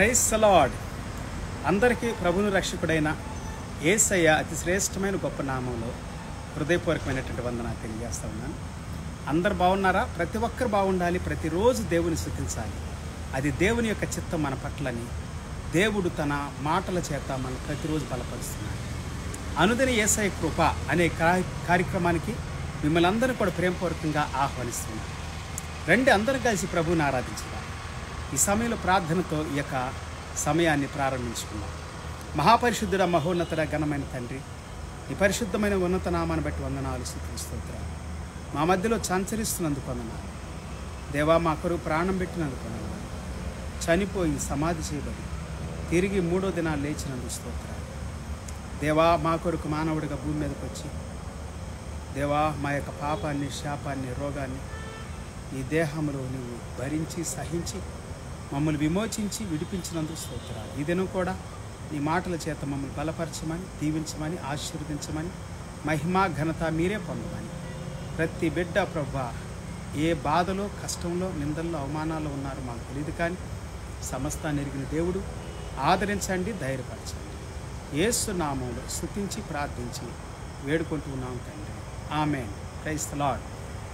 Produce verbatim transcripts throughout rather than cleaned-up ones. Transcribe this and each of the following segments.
Praise the lord. అందరికీ ప్రభువును రక్షకుడైన యేసయ్య అతి శ్రేష్టమైన గొప్ప నామంలో హృదయపూర్వకమైనటువంటి వందనాలు తెలియజేస్తా ఉన్నాను. అందరు బాగున్నారా? ప్రతి ఒక్కరు బాగుండాలి, ప్రతిరోజు దేవుని స్తుతించాలి. అది దేవుని యొక్క చిత్తం మన పట్లని దేవుడు తన మాటల చేత మనం ప్రతిరోజు బలపరుస్తున్నాడు. అనుదిన యేసయ్య కృప అనే కార్యక్రమానికి మిమ్మల్ని అందరూ కూడా ప్రేమపూర్వకంగా ఆహ్వానిస్తున్నాను. రండి, అందరూ కలిసి ప్రభువుని ఆరాధించుదాం. ఈ సమయంలో ప్రార్థనతో ఈ యొక్క సమయాన్ని ప్రారంభించుకున్నాం. మహాపరిశుద్ధుడ, మహోన్నతుడ, ఘనమైన తండ్రి, ఈ పరిశుద్ధమైన ఉన్నత నామాన్ని బట్టి వందనాలు, స్తుతులు, స్తోత్రాలు. మా మధ్యలో సంచరిస్తున్నందుకు వందనాలు దేవా. మా కొరకు ప్రాణం పెట్టినందుకు వందనాలు. చనిపోయి సమాధి చేయబడి తిరిగి మూడో దినాలు లేచినందుకు స్తోత్రాలు దేవా. మా కొరకు మానవుడిగా భూమి మీదకి వచ్చి దేవా, మా యొక్క పాపాన్ని, శాపాన్ని, రోగాన్ని ఈ దేహంలో నువ్వు భరించి సహించి మమ్మల్ని విమోచించి విడిపించినందుకు స్తోత్రాలు. ఈ దినం కూడా నీ మాటల చేత మమ్మల్ని బలపరచమని, దీవించమని, ఆశీర్వదించమని, మహిమ ఘనత మీరే పొందమని ప్రతి బిడ్డ ప్రభువా ఏ బాధలో, కష్టంలో, నిందల్లో, అవమానాల్లో ఉన్నారో మాకు తెలియదు, కానీ సమస్తాన్ని ఎరిగిన దేవుడు ఆదరించండి, ధైర్యపరచండి. యేసు నామంలో స్తుతించి ప్రార్థించి వేడుకుంటూ ఉన్నాం తండ్రి, ఆమేన్. Praise the Lord.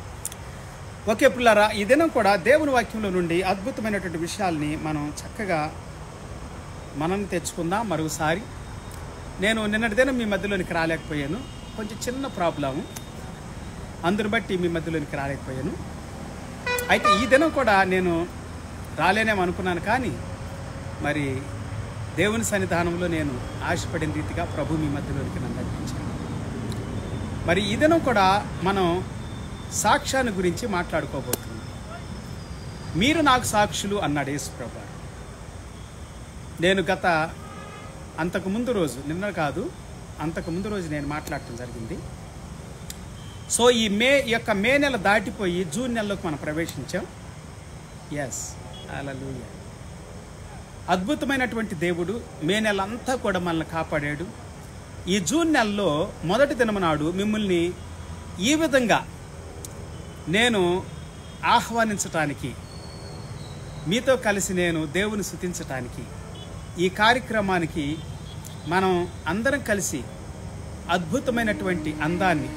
ఓకే పిల్లారా, ఈ దినం కూడా దేవుని వాక్యంలో నుండి అద్భుతమైనటువంటి విషయాల్ని మనం చక్కగా మనం తెచ్చుకుందాం. మరోసారి నేను నిన్నటి దినం మీ మధ్యలోనికి రాలేకపోయాను, కొంచెం చిన్న ప్రాబ్లము, అందుని బట్టి మీ మధ్యలోనికి రాలేకపోయాను. అయితే ఈ దినం కూడా నేను రాలేనేమో అనుకున్నాను, కానీ మరి దేవుని సన్నిధానంలో నేను ఆశపడిన రీతిగా ప్రభు మీ మధ్యలోనికి నన్ను నడిపించాను. మరి ఈ దినం కూడా మనం సాక్ష్యాన్ని గురించి మాట్లాడుకోబోతున్నాం. మీరు నాకు సాక్షులు అన్నాడు యేసు ప్రభు. నేను గత అంతకుముందు రోజు, నిన్న కాదు అంతకుముందు రోజు నేను మాట్లాడటం జరిగింది. సో ఈ మే యొక్క మే నెల దాటిపోయి జూన్ నెలలోకి మనం ప్రవేశించాం. ఎస్, హల్లెలూయా. అద్భుతమైనటువంటి దేవుడు మే నెల అంతా కూడా మనల్ని కాపాడాడు. ఈ జూన్ నెలలో మొదటి దినము నాడు మిమ్మల్ని ఈ విధంగా నేను ఆహ్వానించటానికి, మీతో కలిసి నేను దేవుని స్తుతించటానికి, ఈ కార్యక్రమానికి మనం అందరం కలిసి అద్భుతమైనటువంటి అందాన్ని,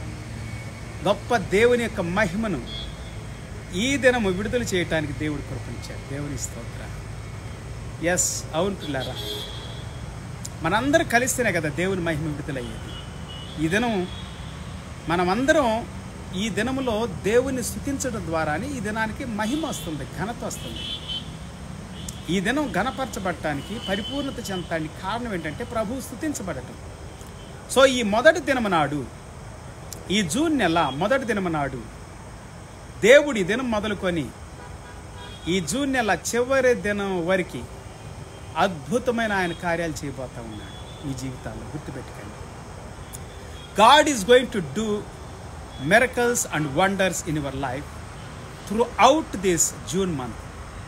గొప్ప దేవుని యొక్క మహిమను ఈ దినము విడుదల చేయటానికి దేవుడు కృపనిచ్చాడు. దేవుని స్తోత్రం. ఎస్, అవును పిల్లారా, మనందరం కలిస్తేనే కదా దేవుని మహిమ విడుదలయ్యేది. ఈ దినం మనమందరం ఈ దినములో దేవుని స్తుతించడం ద్వారానే ఈ దినానికి మహిమ వస్తుంది, ఘనత వస్తుంది. ఈ దినం ఘనపరచబడటానికి, పరిపూర్ణత చెందటానికి కారణం ఏంటంటే ప్రభువు స్తుతించబడటం. సో ఈ మొదటి దినము నాడు, ఈ జూన్ నెల మొదటి దినము నాడు దేవుడి దినం మొదలుకొని ఈ జూన్ నెల చివరి దినం వరకు అద్భుతమైన ఆయన కార్యాలు చేయబోతా ఉన్నాడు మీ జీవితాల్లో. గుర్తుపెట్టుకోండి, God is going to do miracles and wonders in your life throughout this June month.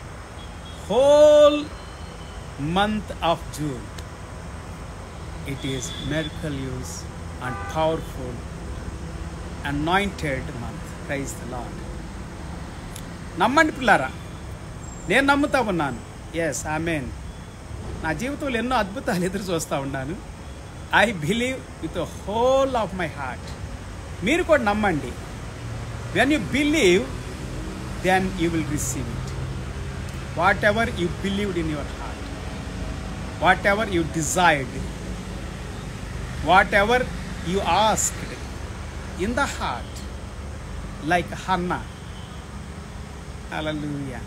Whole month of June, it is miraculous and powerful, anointed month. Praise the Lord. నమ్మండి పిల్లారా, నేను నమ్ముతా ఉన్నాను. ఎస్, ఆమేన్. నా జీవితంలో ఎన్నో అద్భుతాలు ఎదురు చూస్తూ ఉన్నాను. I believe with the whole of my heart. మీరు కూడా నమ్మండి. When you believe, then you will receive it. Whatever you believed in your heart, whatever you desired, whatever you asked in the heart, like Hannah, hallelujah,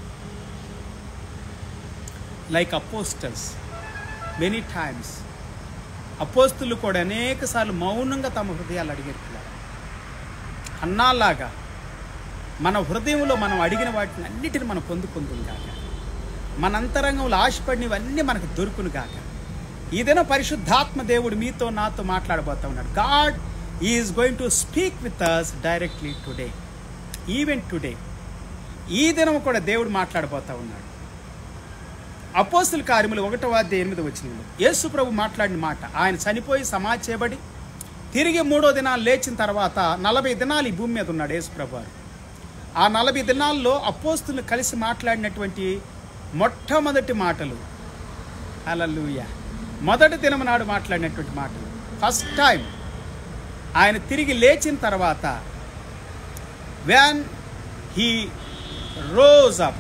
like apostles many times. అపోస్తులు కూడా అనేక సార్లు మౌనంగా తమ హృదయాలు అడిగారు. అన్నాలాగా మన హృదయంలో మనం అడిగిన వాటిని అన్నిటిని మనం పొందుకుందును గాక. మన అంతరంగంలో ఆశపడినవన్నీ మనకు దొరుకును గాక. ఈ దినం పరిశుద్ధాత్మ దేవుడు మీతో నాతో మాట్లాడబోతా ఉన్నాడు. God is going to speak with us directly today, even today. ఈ దినం కూడా దేవుడు మాట్లాడబోతా ఉన్నాడు. అపోస్తుల కార్యములు ఒకటవ అధ్యాయం ఎనిమిది వచనంలో యేసు ప్రభు మాట్లాడిన మాట, ఆయన చనిపోయి సమాధి చేయబడి తిరిగి మూడో దినాలు లేచిన తర్వాత నలభై దినాలు ఈ భూమి మీద ఉన్నాడు యేసు ప్రభు. ఆ నలభై దినాల్లో అపోస్తులు కలిసి మాట్లాడినటువంటి మొట్టమొదటి మాటలు హల్లెలూయా. మొదటి దినం నాడు మాట్లాడినటువంటి మాటలు. ఫస్ట్ టైం ఆయన తిరిగి లేచిన తర్వాత, when he rose up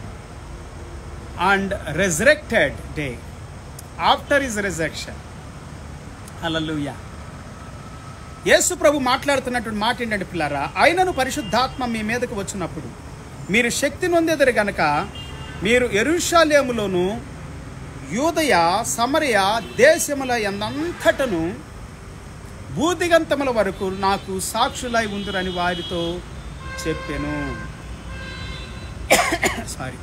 and resurrected day, after his resurrection. హల్లెలూయా. యేసు ప్రభు మాట్లాడుతున్నటువంటి మాట ఏంటంటే పిల్లారా, ఆయనను పరిశుద్ధాత్మ మీ మీదకు వచ్చినప్పుడు మీరు శక్తి నొందెదరు గనక మీరు యెరూషలేములోను యూదయ సమరయ దేశముల యందంతటను భూదిగంతముల వరకు నాకు సాక్షులై ఉందురని వారితో చెప్పెను. Sorry,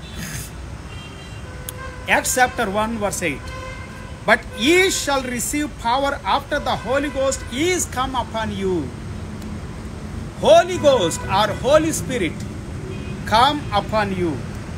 Acts chapter one verse eight. But ye shall receive power after the Holy Ghost is come upon you. Holy Ghost or Holy Spirit come upon you.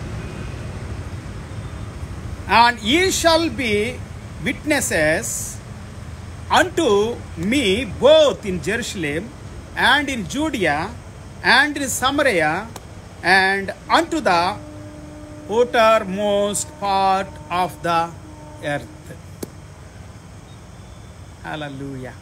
And ye shall be witnesses unto me both in Jerusalem and in Judea and in Samaria and unto the uttermost part of the earth. హల్లెలూయా.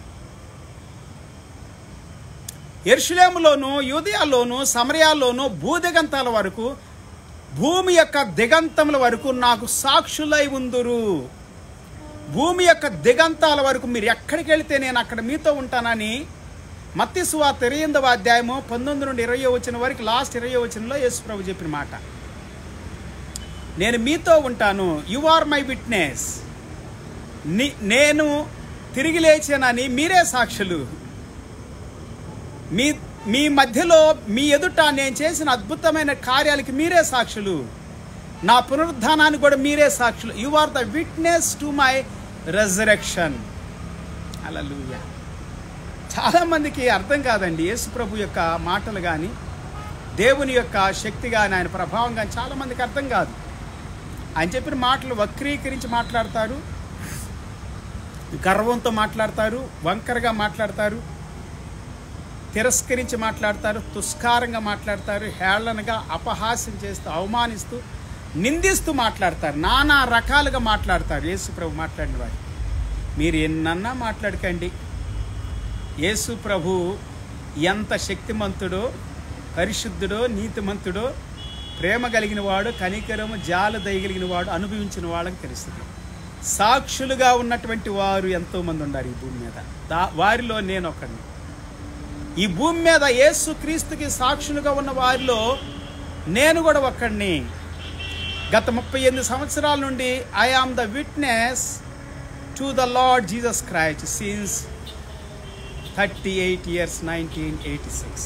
యెరూషలేములోను యూదయలోను సమరయలోను భూదిగంతాల వరకు, భూమి యొక్క దిగంతముల వరకు నాకు సాక్షులై ఉందురు. భూమి యొక్క దిగంతాల వరకు మీరు ఎక్కడికి వెళితే నేను అక్కడ మీతో ఉంటానని మత్తయి సువార్త ఇరవై ఎనిమిదవ అధ్యాయము పంతొమ్మిది నుండి ఇరవై వచ్చిన వరకు, లాస్ట్ ఇరవై వచనంలో యేసు ప్రభు చెప్పిన మాట, నేను మీతో ఉంటాను. You are my witness. నేను తిరిగి లేచానని మీరే సాక్షులు. మీ మీ మధ్యలో మీ ఎదుట నేను చేసిన అద్భుతమైన కార్యాలకి మీరే సాక్షులు. నా పునరుద్ధానానికి కూడా మీరే సాక్షులు. You are the witness to my resurrection. హల్లెలూయా. చాలామందికి అర్థం కాదండి యేసు ప్రభు యొక్క మాటలు కానీ, దేవుని యొక్క శక్తి కానీ, ఆయన ప్రభావం కానీ చాలామందికి అర్థం కాదు. ఆయన చెప్పిన మాటలు వక్రీకరించి మాట్లాడతారు, గర్వంతో మాట్లాడతారు, వంకరగా మాట్లాడతారు, తిరస్కరించి మాట్లాడతారు, తుస్కారంగా మాట్లాడతారు, హేళనగా అపహాస్యం చేస్తూ, అవమానిస్తూ, నిందిస్తూ మాట్లాడతారు, నానా రకాలుగా మాట్లాడతారు. యేసు ప్రభు మాట్లాడిన వారు మీరు ఎన్నన్నా మాట్లాడకండి, యేసు ప్రభు ఎంత శక్తిమంతుడో, పరిశుద్ధుడో, నీతిమంతుడో, ప్రేమ కలిగిన వాడు, కనికరము జాల దయగలిగిన వాడు అనుభవించిన వాళ్ళకి తెలుస్తుంది. సాక్షులుగా ఉన్నటువంటి వారు ఎంతోమంది ఉన్నారు ఈ భూమి మీద. దా వారిలో నేను ఒకడిని. ఈ భూమి మీద యేసు క్రీస్తుకి సాక్షులుగా ఉన్న వారిలో నేను కూడా ఒక్కడిని. గత ముప్పై ఎనిమిది సంవత్సరాల నుండి I am the witness to the Lord Jesus Christ since thirty eight years nineteen eighty six.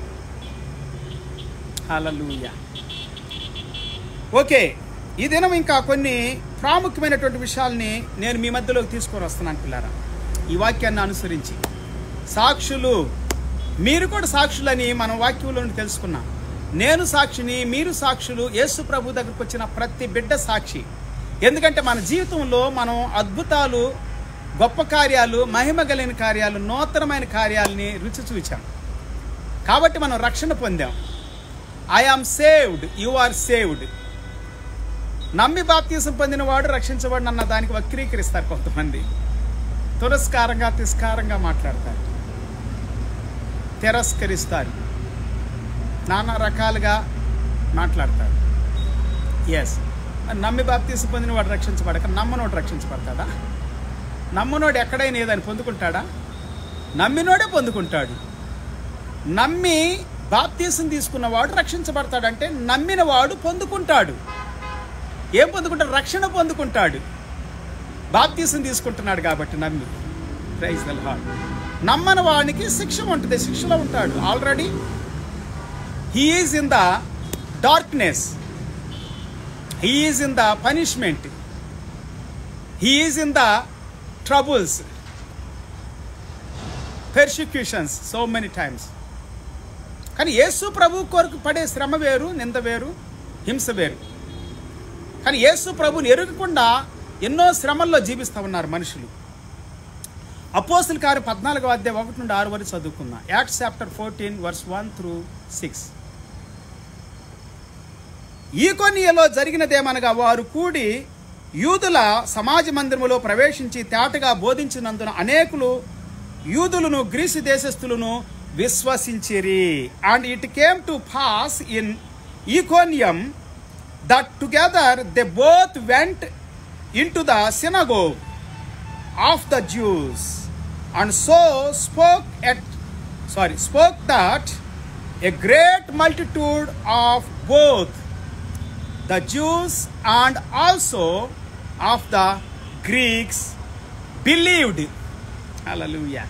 హల్లెలూయా. ఓకే, ఈ దినం ఇంకా కొన్ని ప్రాముఖ్యమైనటువంటి విషయాల్ని నేను మీ మధ్యలోకి తీసుకొని వస్తున్నాను పిల్లారా. ఈ వాక్యాన్ని అనుసరించి సాక్షులు, మీరు కూడా సాక్షులని మనం వాక్యంలో నుండి తెలుసుకున్నాం. నేను సాక్షిని, మీరు సాక్షులు. యేసు ప్రభు దగ్గరకు వచ్చిన ప్రతి బిడ్డ సాక్షి. ఎందుకంటే మన జీవితంలో మనం అద్భుతాలు, గొప్ప కార్యాలు, మహిమ కలిగిన కార్యాలు, నూతనమైన కార్యాలని రుచి చూచాం. కాబట్టి మనం రక్షణ పొందాం. I am saved, you are saved. నమ్మి బాప్తీసం పొందినవాడు రక్షించబడిన అన్న దానికి వక్రీకరిస్తారు కొంతమంది. తిరస్కారంగా తిస్కారంగా మాట్లాడతారు, తిరస్కరిస్తారు, నానా రకాలుగా మాట్లాడతారు. ఎస్, నమ్మి బాప్తీసం పొందినవాడు రక్షించబడక నమ్మనోడు రక్షించబడతాడా? నమ్మనోడు ఎక్కడైనా ఏదని పొందుకుంటాడా? నమ్మినోడే పొందుకుంటాడు. నమ్మి బాప్తీసం తీసుకున్నవాడు రక్షించబడతాడంటే నమ్మిన వాడు పొందుకుంటాడు. ఏం పొందుకుంటాడు? రక్షణ పొందుకుంటాడు. బాప్తీసం తీసుకుంటున్నాడు కాబట్టి నమ్మి. Praise the Lord. నమ్మని వానికి శిక్ష ఉంటుంది, శిక్షలో ఉంటాడు. Already he is in the darkness, he is in the punishment, he is in the troubles, persecutions so many times. కానీ యేసు ప్రభు కొరకు పడే శ్రమ వేరు, నింద వేరు, హింస వేరు. కానీ యేసు ప్రభుని ఎరుగకుండా ఎన్నో శ్రమల్లో జీవిస్తూ ఉన్నారు మనుషులు. అపోస్తుల కార్యం పద్నాలుగో అధ్యాయం ఒకటి నుండి ఆరు వరకు చదువుకుందాం. Acts chapter fourteen verse one through six. ఈకొనియలో జరిగినదేమనగా వారు కూడి యూదుల సమాజ మందిరములో ప్రవేశించి తేటగా బోధించినందున అనేకులు యూదులను గ్రీసు దేశస్థులను విశ్వసించిరి. And it came to pass in Iconium that together they both went into the synagogue of the Jews and so spoke at sorry spoke that a great multitude of both the Jews and also of the Greeks believed. Hallelujah.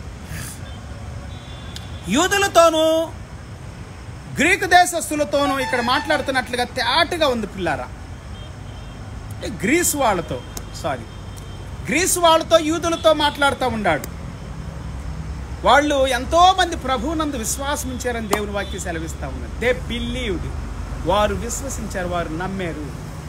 యూదులతోనూ గ్రీకు దేశస్తులతోనూ ఇక్కడ మాట్లాడుతున్నట్లుగా తేటగా ఉంది పిల్లారా. Greece వాళ్ళతో sorry Greece వాళ్ళతో యూదులతో మాట్లాడుతూ ఉన్నాడు. వాళ్ళు ఎంతో మంది ప్రభువునందు విశ్వాసం ఉంచారని దేవుని వాక్యం సెలవిస్తూ ఉన్నారు. దే బిలీవ్డ్, వారు విశ్వసించారు, వారు నమ్మారు.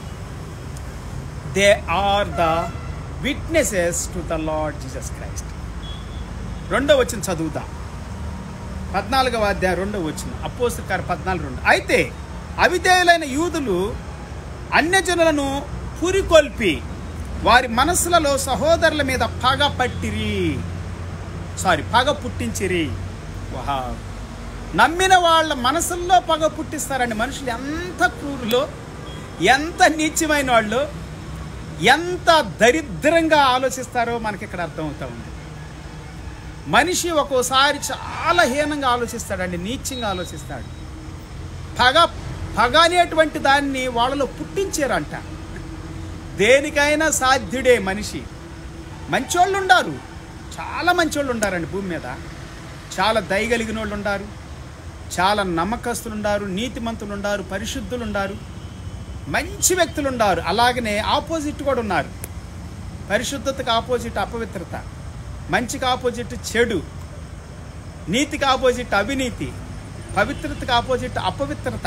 They are the witnesses to the Lord Jesus Christ. రెండో వచనం చదువుదాం. పద్నాలుగవ అధ్యాయం రెండో వచనం, అపోస్తలుల కార్యం పద్నాలుగు రెండు. అయితే అవిధేయులైన యూదులు అన్యజనులను పురికొల్పి వారి మనసులలో సహోదరుల మీద పగ పట్టిరి సారీ పగ పుట్టించిరి. వహా, నమ్మిన వాళ్ళ మనసుల్లో పగ పుట్టిస్తారండి. మనుషులు ఎంత క్రూరులో, ఎంత నీచమైన వాళ్ళు, ఎంత దరిద్రంగా ఆలోచిస్తారో మనకి ఇక్కడ అర్థమవుతా ఉంది. మనిషి ఒక్కోసారి చాలా హీనంగా ఆలోచిస్తాడండి, నీచంగా ఆలోచిస్తాడు. పగ పగ అనేటువంటి దాన్ని వాళ్ళలో పుట్టించారంట. దేనికైనా సాధ్యుడే మనిషి. మంచోళ్ళు ఉండారు, చాలా మంచోళ్ళు ఉండారండి భూమి మీద. చాలా దయగలిగిన వాళ్ళు ఉండారు, చాలా నమ్మకస్తులు ఉండారు, నీతిమంతులు ఉండారు, పరిశుద్ధులు ఉండారు, మంచి వ్యక్తులు ఉండారు. అలాగనే ఆపోజిట్ కూడా ఉన్నారు. పరిశుద్ధతకు ఆపోజిట్ అపవిత్రత, మంచికి ఆపోజిట్ చెడు, నీతికి ఆపోజిట్ అవినీతి, పవిత్రతకు ఆపోజిట్ అపవిత్రత.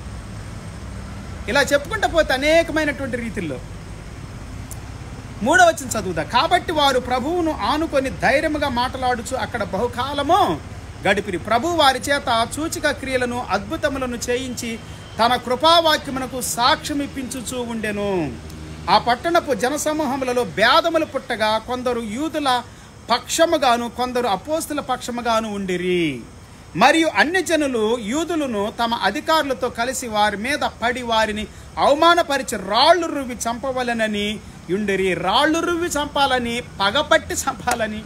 ఇలా చెప్పుకుంటూ పోతే అనేకమైనటువంటి రీతిల్లో. మూడవ వచనం చదువుదా. కాబట్టి వారు ప్రభువును ఆనుకొని ధైర్యముగా మాట్లాడుచు అక్కడ బహుకాలము గడిపిరి. ప్రభు వారి చేత సూచక క్రియలను అద్భుతములను చేయించి తన కృపావాక్యమునకు సాక్ష్యం ఇప్పించుచూ ఉండెను. ఆ పట్టణపు జనసమూహములలో భేదములు పుట్టగా కొందరు యూదుల పక్షముగాను కొందరు అపోస్తుల పక్షముగాను ఉండిరి. మరియు అన్ని జనులు యూదులను తమ అధికారులతో కలిసి వారి మీద పడి వారిని అవమానపరిచి రాళ్ళు రువ్వి చంపవలెనని యుండిరి. రాళ్ళు రువ్వి చంపాలని, పగపట్టి చంపాలని.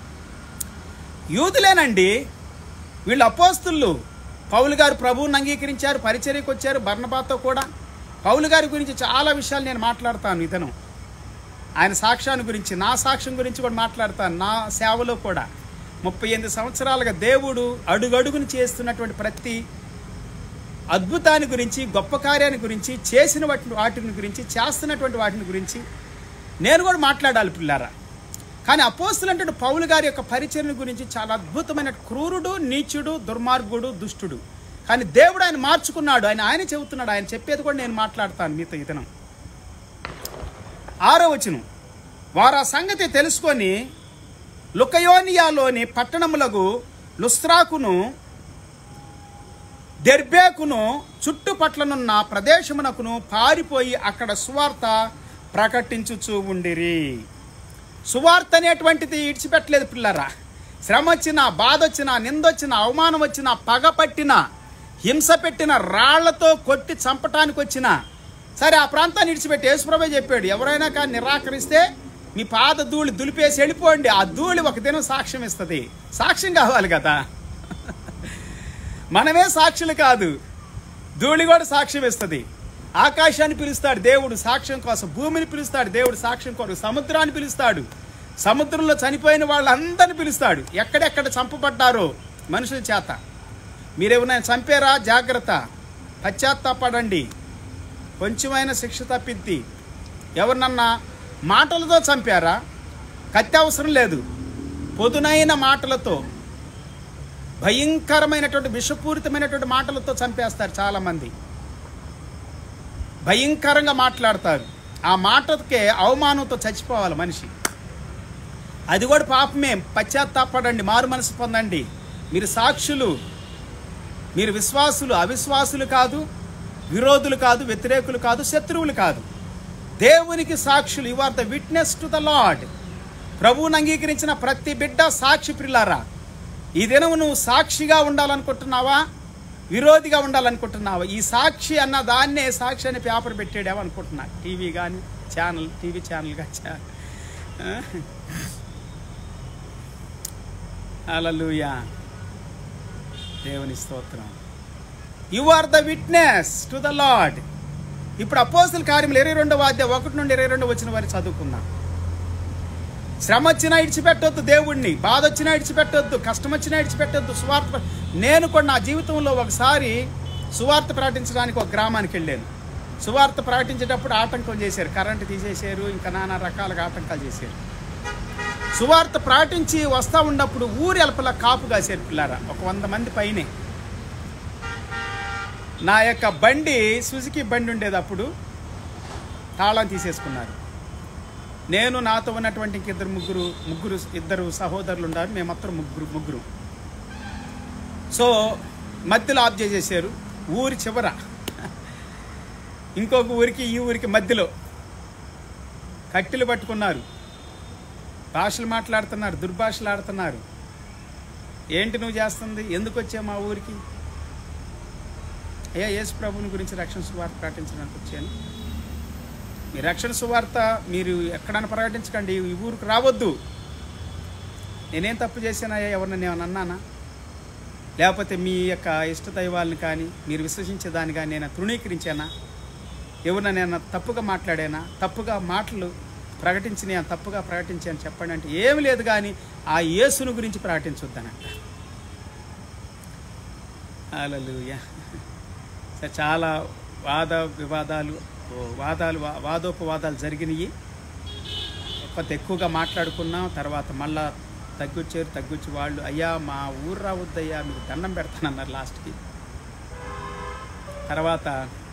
యూదులేనండి వీళ్ళు అపోస్తులు. పౌలు గారు ప్రభువుని అంగీకరించారు, పరిచర్యకు వచ్చారు బర్నబాతో కూడా. పౌలు గారి గురించి చాలా విషయాలు నేను మాట్లాడతాను. ఇతను ఆయన సాక్ష్యాన్ని గురించి, నా సాక్ష్యం గురించి కూడా మాట్లాడతాను. నా సేవలో కూడా ముప్పై ఎనిమిది సంవత్సరాలుగా దేవుడు అడుగడుగుని చేస్తున్నటువంటి ప్రతి అద్భుతాన్ని గురించి, గొప్ప కార్యాన్ని గురించి, చేసిన వాటి వాటిని గురించి, చేస్తున్నటువంటి వాటిని గురించి నేను కూడా మాట్లాడాలి పిల్లారా. కానీ అపోస్తులు అంటే పౌలు గారి యొక్క పరిచర్య గురించి చాలా అద్భుతమైన క్రూరుడు, నీచుడు, దుర్మార్గుడు, దుష్టుడు. కానీ దేవుడు ఆయన మార్చుకున్నాడు. ఆయన ఆయన చెబుతున్నాడు. ఆయన చెప్పేది కూడా నేను మాట్లాడతాను మీతో ఇతను. ఆరో వచనం, వారు ఆ సంగతి తెలుసుకొని లుకయోనియాలోని పట్టణములకు లుస్త్రాకును దెర్బేకును చుట్టుపట్లనున్న ప్రదేశమునకును పారిపోయి అక్కడ సువార్త ప్రకటించుచూ ఉండిరి. సువార్త అనేటువంటిది ఇడిచిపెట్టలేదు పిల్లరా. శ్రమ వచ్చినా, బాధ వచ్చినా, నిందొచ్చినా, అవమానం వచ్చినా, పగ పట్టినా, హింస పెట్టిన, రాళ్లతో కొట్టి చంపటానికి వచ్చినా సరే ఆ ప్రాంతాన్ని ఇడిచిపెట్టి యేసుప్రభువే చెప్పాడు, ఎవరైనా కానీ నిరాకరిస్తే మీ పాద ధూళి దులిపేసి వెళ్ళిపోండి. ఆ ధూళి ఒక దినం సాక్ష్యం ఇస్తుంది. సాక్ష్యం కావాలి కదా, మనమే సాక్షులు కాదు, ధూళి కూడా సాక్ష్యం ఇస్తుంది. ఆకాశాన్ని పిలుస్తాడు దేవుడు సాక్ష్యం కోసం, భూమిని పిలుస్తాడు దేవుడు సాక్ష్యం కోసం, సముద్రాన్ని పిలుస్తాడు, సముద్రంలో చనిపోయిన వాళ్ళందరినీ పిలుస్తాడు. ఎక్కడెక్కడ చంపబడ్డారో మనుషుల చేత మీరేమైనా చంపారా, జాగ్రత్త, పశ్చాత్తాపడండి, కొంచెమైన శిక్ష తప్పిద్ది. ఎవరినన్నా మాటలతో చంపారా, కత్తి అవసరం లేదు, పొదునైన మాటలతో, భయంకరమైనటువంటి విషపూరితమైనటువంటి మాటలతో చంపేస్తారు చాలామంది. భయంకరంగా మాట్లాడతారు. ఆ మాటకే అవమానంతో చచ్చిపోవాలి మనిషి. అది కూడా పాపమే. పశ్చాత్తాపడండి, మారు మనసు పొందండి. మీరు సాక్షులు, మీరు విశ్వాసులు, అవిశ్వాసులు కాదు, విరోధులు కాదు, వ్యతిరేకులు కాదు, శత్రువులు కాదు. దేవునికి సాక్షులు. You are the witness to the Lord. ప్రభువుని అంగీకరించిన ప్రతి బిడ్డ సాక్షి ప్రియులారా. ఈ దినం నువ్వు సాక్షిగా ఉండాలనుకుంటున్నావా, విరోధిగా ఉండాలనుకుంటున్నావా? ఈ సాక్షి అన్న దాన్నే సాక్షి అని పేపర్ పెట్టాడేమో అనుకుంటున్నా. టీవీ కానీ ఛానల్ టీవీ ఛానల్ కానీ. హల్లెలూయా, దేవుని స్తోత్రం. You are the witness to the Lord. ఇప్పుడు అపోస్తల కార్యములు ఇరవై రెండవ అధ్యాయం ఒకటి నుండి ఇరవై రెండు వచ్చిన వారి చదువుకుందాం. శ్రమ వచ్చినా ఇడిచిపెట్టొద్దు దేవుణ్ణి, బాధ వచ్చినా ఇడిచిపెట్టొద్దు, కష్టం వచ్చినా ఇడిచిపెట్టొద్దు. సువార్త నేను కూడా నా జీవితంలో ఒకసారి సువార్త ప్రకటించడానికి ఒక గ్రామానికి వెళ్ళాను. సువార్త ప్రకటించేటప్పుడు ఆటంకం చేశారు, కరెంటు తీసేశారు, ఇంకా నానా రకాలుగా ఆటంకాలు చేశారు. సువార్త ప్రకటించి వస్తూ ఉన్నప్పుడు ఊరి అల్పల కాపు కాశారు పిల్లారా, ఒక వంద మంది పైనే. నా యొక్క బండి సుజుకి బండి ఉండేది, అప్పుడు తాళం తీసేసుకున్నారు. నేను నాతో ఉన్నటువంటి ఇంక ఇద్దరు ముగ్గురు ముగ్గురు ఇద్దరు సహోదరులు ఉన్నారు, మేము మొత్తం ముగ్గురు ముగ్గురు సో మధ్యలో ఆఫ్ చేసేసారు. ఊరి చివర ఇంకొక ఊరికి ఈ ఊరికి మధ్యలో కట్టెలు పట్టుకున్నారు, భాషలు మాట్లాడుతున్నారు, దుర్భాషలు ఆడుతున్నారు. ఏంటి నువ్వు చేస్తుంది, ఎందుకు వచ్చావు మా ఊరికి? అయ్యా యేసు ప్రభువుని గురించి రక్షణ సువార్త ప్రకటించడానికి వచ్చాను. మీ రక్షణ సువార్త మీరు ఎక్కడైనా ప్రకటించకండి, ఈ ఊరికి రావద్దు. నేనేం తప్పు చేశానయ్యా, ఎవరిని నేను అన్నానా? లేకపోతే మీ యొక్క ఇష్ట దైవాలను కానీ మీరు విశ్వసించేదాన్ని కానీ నేను తృణీకరించానా? ఎవరిన నేను తప్పుగా మాట్లాడానా? తప్పుగా మాటలు ప్రకటించి నేను తప్పుగా ప్రకటించాను చెప్పండి అంటే ఏమి లేదు, కానీ ఆ యేసుని గురించి ప్రకటించొద్దనంట. హల్లెలూయా. సరే, చాలా వాద వివాదాలు వాదాలు వాదోపవాదాలు జరిగినాయి. కొంత ఎక్కువగా మాట్లాడుకున్నాం. తర్వాత మళ్ళా తగ్గుచ్చారు. తగ్గుచ్చి వాళ్ళు అయ్యా మా ఊరు రావద్దయ్యా, మీకు దండం పెడతానన్నారు లాస్ట్కి. తర్వాత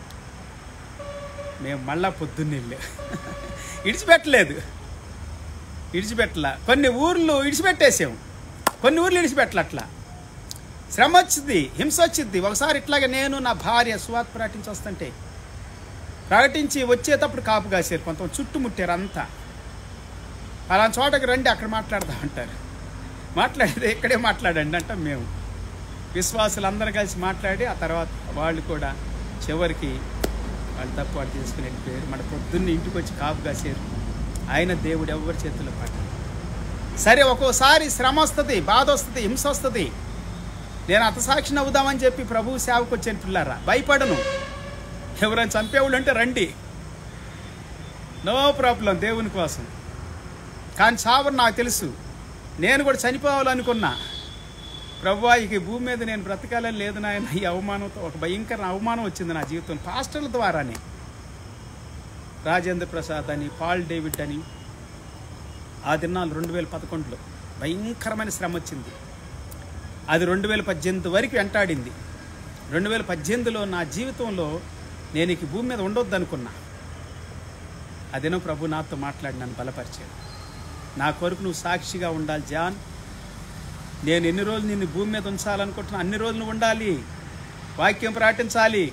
మేము మళ్ళా పొద్దున్నే ఇడిచిపెట్టలేదు ఇడిచిపెట్టలా కొన్ని ఊర్లు ఇడిచిపెట్టేసాము, కొన్ని ఊర్లు ఇడిచిపెట్టలే. అట్లా శ్రమ వచ్చింది, హింస వచ్చింది. ఒకసారి ఇట్లాగే నేను నా భార్య సువార్త ప్రకటించి వస్తుంటే ప్రకటించి వచ్చేటప్పుడు కాపు కాసారు, కొంతమంది చుట్టుముట్టారు అంతా. అలాంటి చోటకి రండి అక్కడ మాట్లాడదాం అంటారు. మాట్లాడితే ఇక్కడే మాట్లాడండి అంటాం మేము. విశ్వాసులు అందరూ కలిసి మాట్లాడి ఆ తర్వాత వాళ్ళు కూడా చివరికి వాళ్ళు తప్పు వాళ్ళు తీసుకుని వెళ్ళిపోయారు. మన పొద్దున్న ఇంటికి వచ్చి కాపు కాసారు. ఆయన దేవుడు ఎవరి చేతుల్లో పడ్డాడు. సరే, ఒక్కోసారి శ్రమ వస్తుంది, బాధ వస్తుంది, హింస వస్తుంది. నేను హతసాక్షిని అవుదామని చెప్పి ప్రభు సేవకు వచ్చాను పిల్లారా. భయపడను. ఎవరైనా చంపేవాళ్ళు అంటే రండి, నో ప్రాబ్లం, దేవుని కోసం. కానీ చావరు నాకు తెలుసు. నేను కూడా చనిపోవాలనుకున్నా. ప్రభువా ఇక భూమి మీద నేను బ్రతకాలని లేదు నాయన. ఈ అవమానంతో ఒక భయంకర అవమానం వచ్చింది నా జీవితం. పాస్టర్ల ద్వారానే రాజేంద్ర ప్రసాద్ అని, పాల్ డేవిడ్ అని, ఆ దినాలు రెండు వేల పదకొండులో భయంకరమైన శ్రమ వచ్చింది. అది రెండు వేల పద్దెనిమిది వరకు వెంటాడింది. రెండు వేల పద్దెనిమిదిలో నా జీవితంలో నేను ఇక భూమి మీద ఉండొద్దు అనుకున్నా. అదేనో ప్రభు నాతో మాట్లాడి నన్ను బలపరిచాడు. నా కొరకు నువ్వు సాక్షిగా ఉండాలి జాన్. నేను ఎన్ని రోజులు నిన్ను భూమి మీద ఉంచాలనుకుంటున్నా, అన్ని రోజులు ఉండాలి, వాక్యం ప్రకటించాలి.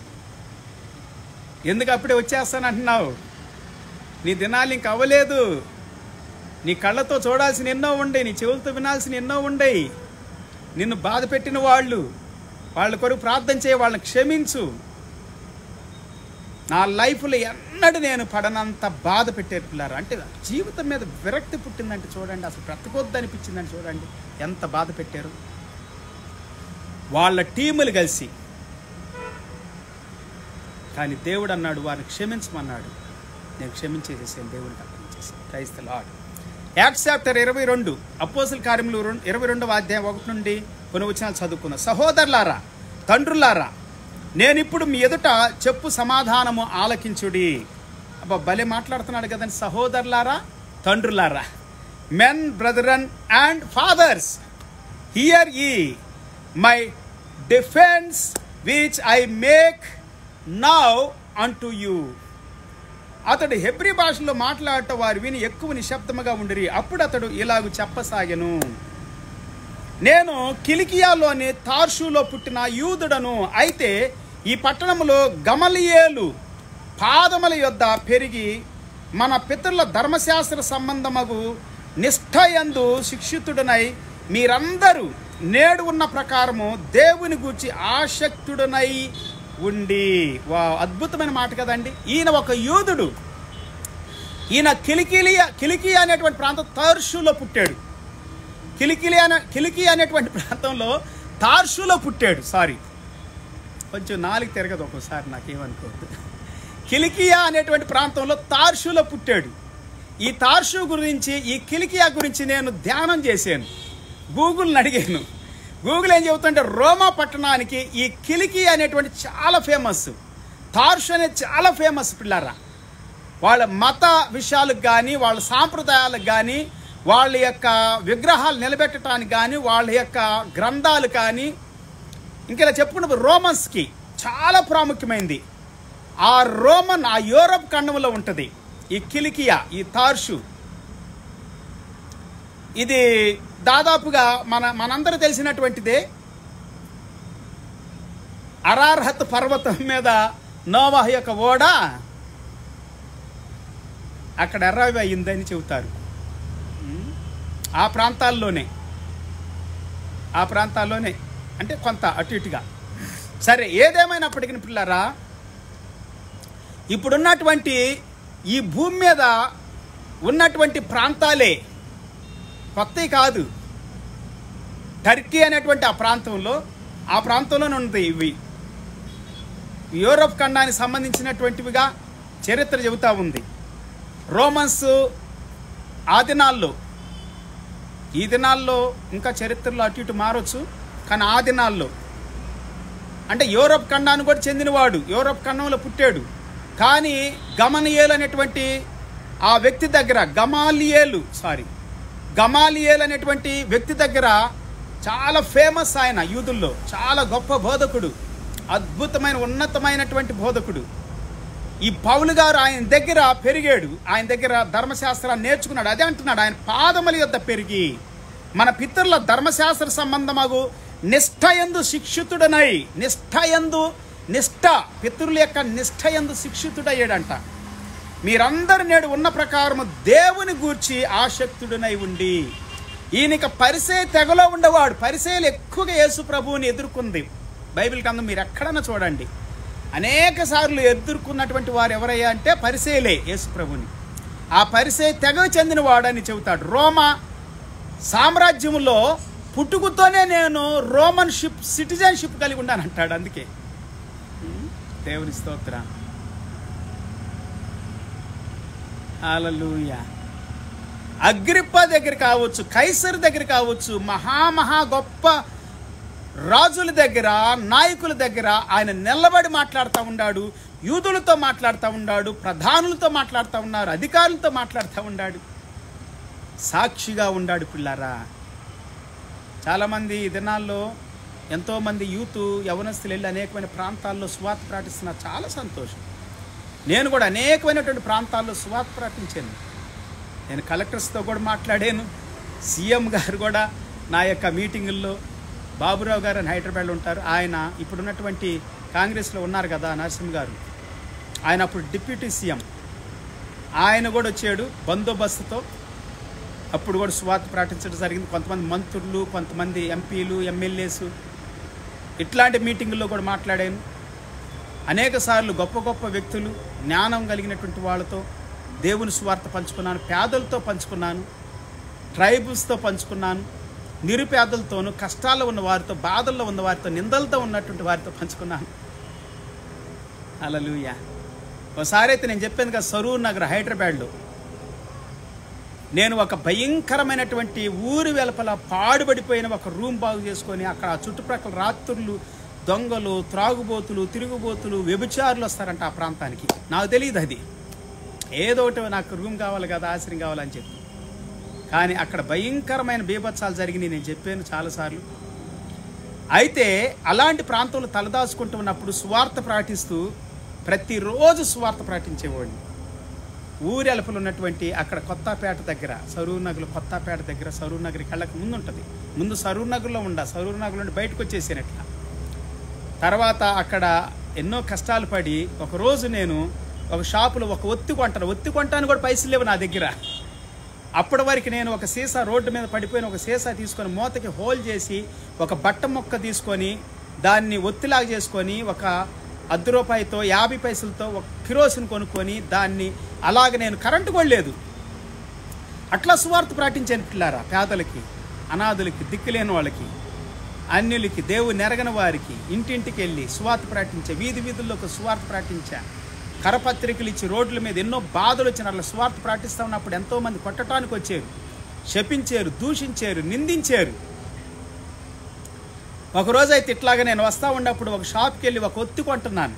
ఎందుకు అప్పుడే వచ్చేస్తానంటున్నావు? నీ దినాలు ఇంక అవ్వలేదు. నీ కళ్ళతో చూడాల్సిన ఎన్నో ఉండయి, నీ చెవులతో వినాల్సిన ఎన్నో ఉండయి. నిన్ను బాధ పెట్టిన వాళ్ళు, వాళ్ళ కొరకు ప్రార్థన చేయ, వాళ్ళని క్షమించు. నా లైఫ్లో ఎన్నడూ నేను పడనంత బాధ పెట్టారు పిల్లారా. అంటే జీవితం మీద విరక్తి పుట్టిందంటే చూడండి, అసలు బ్రతకొద్దు అనిపించిందంటే చూడండి ఎంత బాధ పెట్టారు. వాళ్ళ టీములు కలిసి. కానీ దేవుడు అన్నాడు వారిని క్షమించమన్నాడు. నేను క్షమించేసేసాను, దేవుడికి అప్పగించేసాను. Praise the Lord. Acts chapter ఇరవై రెండు అపోస్తల కార్యములు ఇరవై రెండవ అధ్యాయం ఒకటి నుండి కొన్ని వచనాలు చదువుకున్నాం. సహోదరులారా, తండ్రులారా, నేనిప్పుడు మీ ఎదుట చెప్పు సమాధానము ఆలకించుడి. అబ్బా భలే మాట్లాడుతున్నాడు కదండి. సహోదరులారా, తండ్రులారా, men, brethren and fathers, hear ye my defence which I make now unto you. అతడు హెబ్రీ భాషలో మాట్లాడటం వారు విని ఎక్కువ నిశ్శబ్దముగా ఉండిరి. అప్పుడు అతడు ఇలాగూ చెప్పసాగెను. నేను కిలికియాలోని తార్షులో పుట్టిన యూదుడను. అయితే ఈ పట్టణంలో గమలియేలు పాదముల యొద్ద పెరిగి మన పితరుల ధర్మశాస్త్ర సంబంధమగు నిష్ఠయందు శిక్షితుడనై మీరందరూ నేడు ఉన్న ప్రకారము దేవుని గూర్చి ఆసక్తుడనై ఉండి. వా అద్భుతమైన మాట కదండి. ఈయన ఒక యూదుడు. ఈయన కిలికిలియా కిలికియా అనేటువంటి ప్రాంతం తార్షులో పుట్టాడు. కిలికిలియా అనే కిలికి అనేటువంటి ప్రాంతంలో తార్షులో పుట్టాడు. సారీ, కొంచెం నాలుగు తిరగదు ఒక్కోసారి, నాకేమనుకోవద్దు. కిలికియా అనేటువంటి ప్రాంతంలో తార్షులో పుట్టాడు. ఈ తార్షు గురించి, ఈ కిలికియా గురించి నేను ధ్యానం చేశాను, గూగుల్ని అడిగాను. గూగుల్ ఏం చెబుతుంటే రోమా పట్టణానికి ఈ కిలికి అనేటువంటి చాలా ఫేమస్, తార్షు అనేది చాలా ఫేమస్ పిల్లారా. వాళ్ళ మత విషయాలకు కానీ, వాళ్ళ సాంప్రదాయాలకు కానీ, వాళ్ళ యొక్క విగ్రహాలు నిలబెట్టడానికి కానీ, వాళ్ళ యొక్క గ్రంథాలు కానీ, ఇంకెలా చెప్పుకున్న రోమన్స్కి చాలా ప్రాముఖ్యమైనది. ఆ రోమన్ ఆ యూరప్ ఖండంలో ఉంటుంది ఈ కిలికియా, ఈ తార్షు. ఇది దాదాపుగా మన మనందరూ తెలిసినటువంటిదే. అరార్హత్ పర్వతం మీద నోవాహు యొక్క ఓడ అక్కడ ఎర్రవి అయిందని చెబుతారు. ఆ ప్రాంతాల్లోనే ఆ ప్రాంతాల్లోనే అంటే కొంత అటు ఇటుగా. సరే, ఏదేమైనప్పటికీ పిల్లరా, ఇప్పుడున్నటువంటి ఈ భూమి మీద ఉన్నటువంటి ప్రాంతాలే కొత్తవి కాదు. టర్కీ అనేటువంటి ఆ ప్రాంతంలో ఆ ప్రాంతంలోనే ఉంది. ఇవి యూరప్ ఖండానికి సంబంధించినటువంటివిగా చరిత్ర చెబుతూ ఉంది. రోమన్స్ ఆ దినాల్లో, ఈ దినాల్లో ఇంకా చరిత్రలో అటు ఇటు మారొచ్చు, కానీ ఆ దినాల్లో అంటే యూరప్ ఖండానికి కూడా చెందినవాడు, యూరప్ ఖండంలో పుట్టాడు. కానీ గమనియేలు అనేటువంటి ఆ వ్యక్తి దగ్గర, గమాలియేలు సారీ గమాలియేలు అనేటువంటి వ్యక్తి దగ్గర చాలా ఫేమస్. ఆయన యూదుల్లో చాలా గొప్ప బోధకుడు, అద్భుతమైన ఉన్నతమైనటువంటి బోధకుడు. ఈ పౌలు గారు ఆయన దగ్గర పెరిగాడు, ఆయన దగ్గర ధర్మశాస్త్రాన్ని నేర్చుకున్నాడు. అదే అంటున్నాడు, ఆయన పాదముల యొద్ద పెరిగి మన పితరుల ధర్మశాస్త్ర సంబంధమగు నిష్ఠయందు శిక్షితుడనై, నిష్ఠయందు నిష్ఠ, పితరుల యొక్క నిష్ఠయందు శిక్షితుడయ్యాడంట. మీరందరూ నేడు ఉన్న ప్రకారము దేవుని గూర్చి ఆసక్తుడనై ఉండి. ఈయనక పరిసయ తెగలో ఉండేవాడు. పరిసయలు ఎక్కువగా యేసు ప్రభువుని ఎదుర్కొంది. బైబిల్ గ్రంథం మీరు ఎక్కడన్నా చూడండి, అనేక సార్లు ఎదుర్కొన్నటువంటి వారు ఎవరయ్యా అంటే పరిసయలే యేసు ప్రభుని. ఆ పరిసయ తెగ చెందిన వాడని చెబుతాడు. రోమా సామ్రాజ్యంలో పుట్టుకతోనే నేను రోమన్ షిప్ సిటిజన్షిప్ కలిగి ఉన్నానంటాడు. అందుకే దేవుని స్తోత్రం, హల్లెలూయా. అగ్రిప్ప దగ్గర కావచ్చు, కైసర్ దగ్గర కావచ్చు, మహామహా గొప్ప రాజుల దగ్గర, నాయకుల దగ్గర ఆయన నిలబడి మాట్లాడుతూ ఉన్నాడు. యూదులతో మాట్లాడుతూ ఉన్నాడు, ప్రధానులతో మాట్లాడుతూ ఉన్నారు, అధికారులతో మాట్లాడుతూ ఉన్నాడు, సాక్షిగా ఉన్నాడు. పిల్లారా, చాలామంది ఈ దినాల్లో ఎంతోమంది యూత్ యవనస్తులు వెళ్ళి అనేకమైన ప్రాంతాల్లో సువార్త ప్రకటిస్తున్నారు. చాలా సంతోషం. నేను కూడా అనేకమైనటువంటి ప్రాంతాల్లో సువార్త ప్రకటించాను. నేను కలెక్టర్స్తో కూడా మాట్లాడాను. సీఎం గారు కూడా నా యొక్క మీటింగుల్లో, బాబురావు గారు అని హైదరాబాద్లో ఉంటారు, ఆయన ఇప్పుడున్నటువంటి కాంగ్రెస్లో ఉన్నారు కదా నరసింహ గారు, ఆయన అప్పుడు డిప్యూటీ సీఎం, ఆయన కూడా వచ్చాడు బందోబస్తుతో. అప్పుడు కూడా సువార్త ప్రకటించడం జరిగింది. కొంతమంది మంత్రులు, కొంతమంది ఎంపీలు, ఎమ్మెల్యేస్, ఇట్లాంటి మీటింగుల్లో కూడా మాట్లాడాను. అనేక సార్లు గొప్ప గొప్ప వ్యక్తులు, జ్ఞానం కలిగినటువంటి వాళ్ళతో దేవుని సువార్త పంచుకున్నాను. పేదలతో పంచుకున్నాను, ట్రైబల్స్తో పంచుకున్నాను, నిరుపేదలతోనూ, కష్టాల్లో ఉన్న వారితో, బాధల్లో ఉన్న వారితో, నిందలతో ఉన్నటువంటి వారితో పంచుకున్నాను. హల్లెలూయా. ఒకసారి అయితే నేను చెప్పాను కదా, సరూర్ నగర్ హైదరాబాద్లో నేను ఒక భయంకరమైనటువంటి ఊరి వెలుపల పాడుబడిపోయిన ఒక రూమ్ బాగు చేసుకొని, అక్కడ చుట్టుప్రక్కల రాత్రులు దొంగలు, త్రాగుబోతులు, తిరుగుబోతులు, వ్యభిచారులు వస్తారంట ఆ ప్రాంతానికి. నాకు తెలియదు అది, ఏదో ఒకటి నాకు రూమ్ కావాలి కదా, ఆశ్రయం కావాలని చెప్పి. కానీ అక్కడ భయంకరమైన బీభత్సాలు జరిగినాయి, నేను చెప్పాను చాలాసార్లు. అయితే అలాంటి ప్రాంతంలో తలదాచుకుంటూ ఉన్నప్పుడు సువార్త ప్రకటిస్తూ ప్రతిరోజు సువార్త ప్రకటించేవాడిని. ఊరి అలుపులు ఉన్నటువంటి అక్కడ కొత్తపేట దగ్గర, సరూర్ నగర్, కొత్తపేట దగ్గర, సరూర్ నగర్ కళ్ళకి ముందు ఉంటుంది. ముందు సరూర్ నగర్లో ఉండ, సరూర్ నగర్ నుండి బయటకు వచ్చేసానట్లా. తర్వాత అక్కడ ఎన్నో కష్టాలు పడి ఒకరోజు నేను ఒక షాపులో ఒక ఒత్తి కొంటాను, ఒత్తి కొంటాను కూడా పైసలు లేవు నా దగ్గర. అప్పటి వరకు నేను ఒక సీసా రోడ్డు మీద పడిపోయిన ఒక సీసా తీసుకొని మూతకి హోల్ చేసి ఒక బట్ట మొక్క తీసుకొని దాన్ని ఒత్తిలాగా చేసుకొని ఒక అర్ధ రూపాయితో యాభై పైసలతో ఒక కిరోసిన్ కొనుక్కొని దాన్ని అలాగ నేను కరెంటు కూడా లేదు అట్లా సువార్త ప్రకటించాను పిల్లారా. పేదలకి, అనాథులకి, దిక్కులేని వాళ్ళకి, అన్యులకి, దేవుని నెరగని వారికి ఇంటింటికి వెళ్ళి సువార్త ప్రకటించా. వీధి వీధుల్లో ఒక సువార్త ప్రకటించా. కరపత్రికలు ఇచ్చి రోడ్ల మీద ఎన్నో బాధలు వచ్చిన అట్లా స్వార్థ ప్రకటిస్తూ ఉన్నప్పుడు ఎంతోమంది కొట్టడానికి వచ్చారు, శపించారు, దూషించారు, నిందించారు. ఒకరోజు అయితే ఇట్లాగా నేను వస్తూ ఉన్నప్పుడు ఒక షాప్కి వెళ్ళి ఒక ఒత్తి కొంటున్నాను.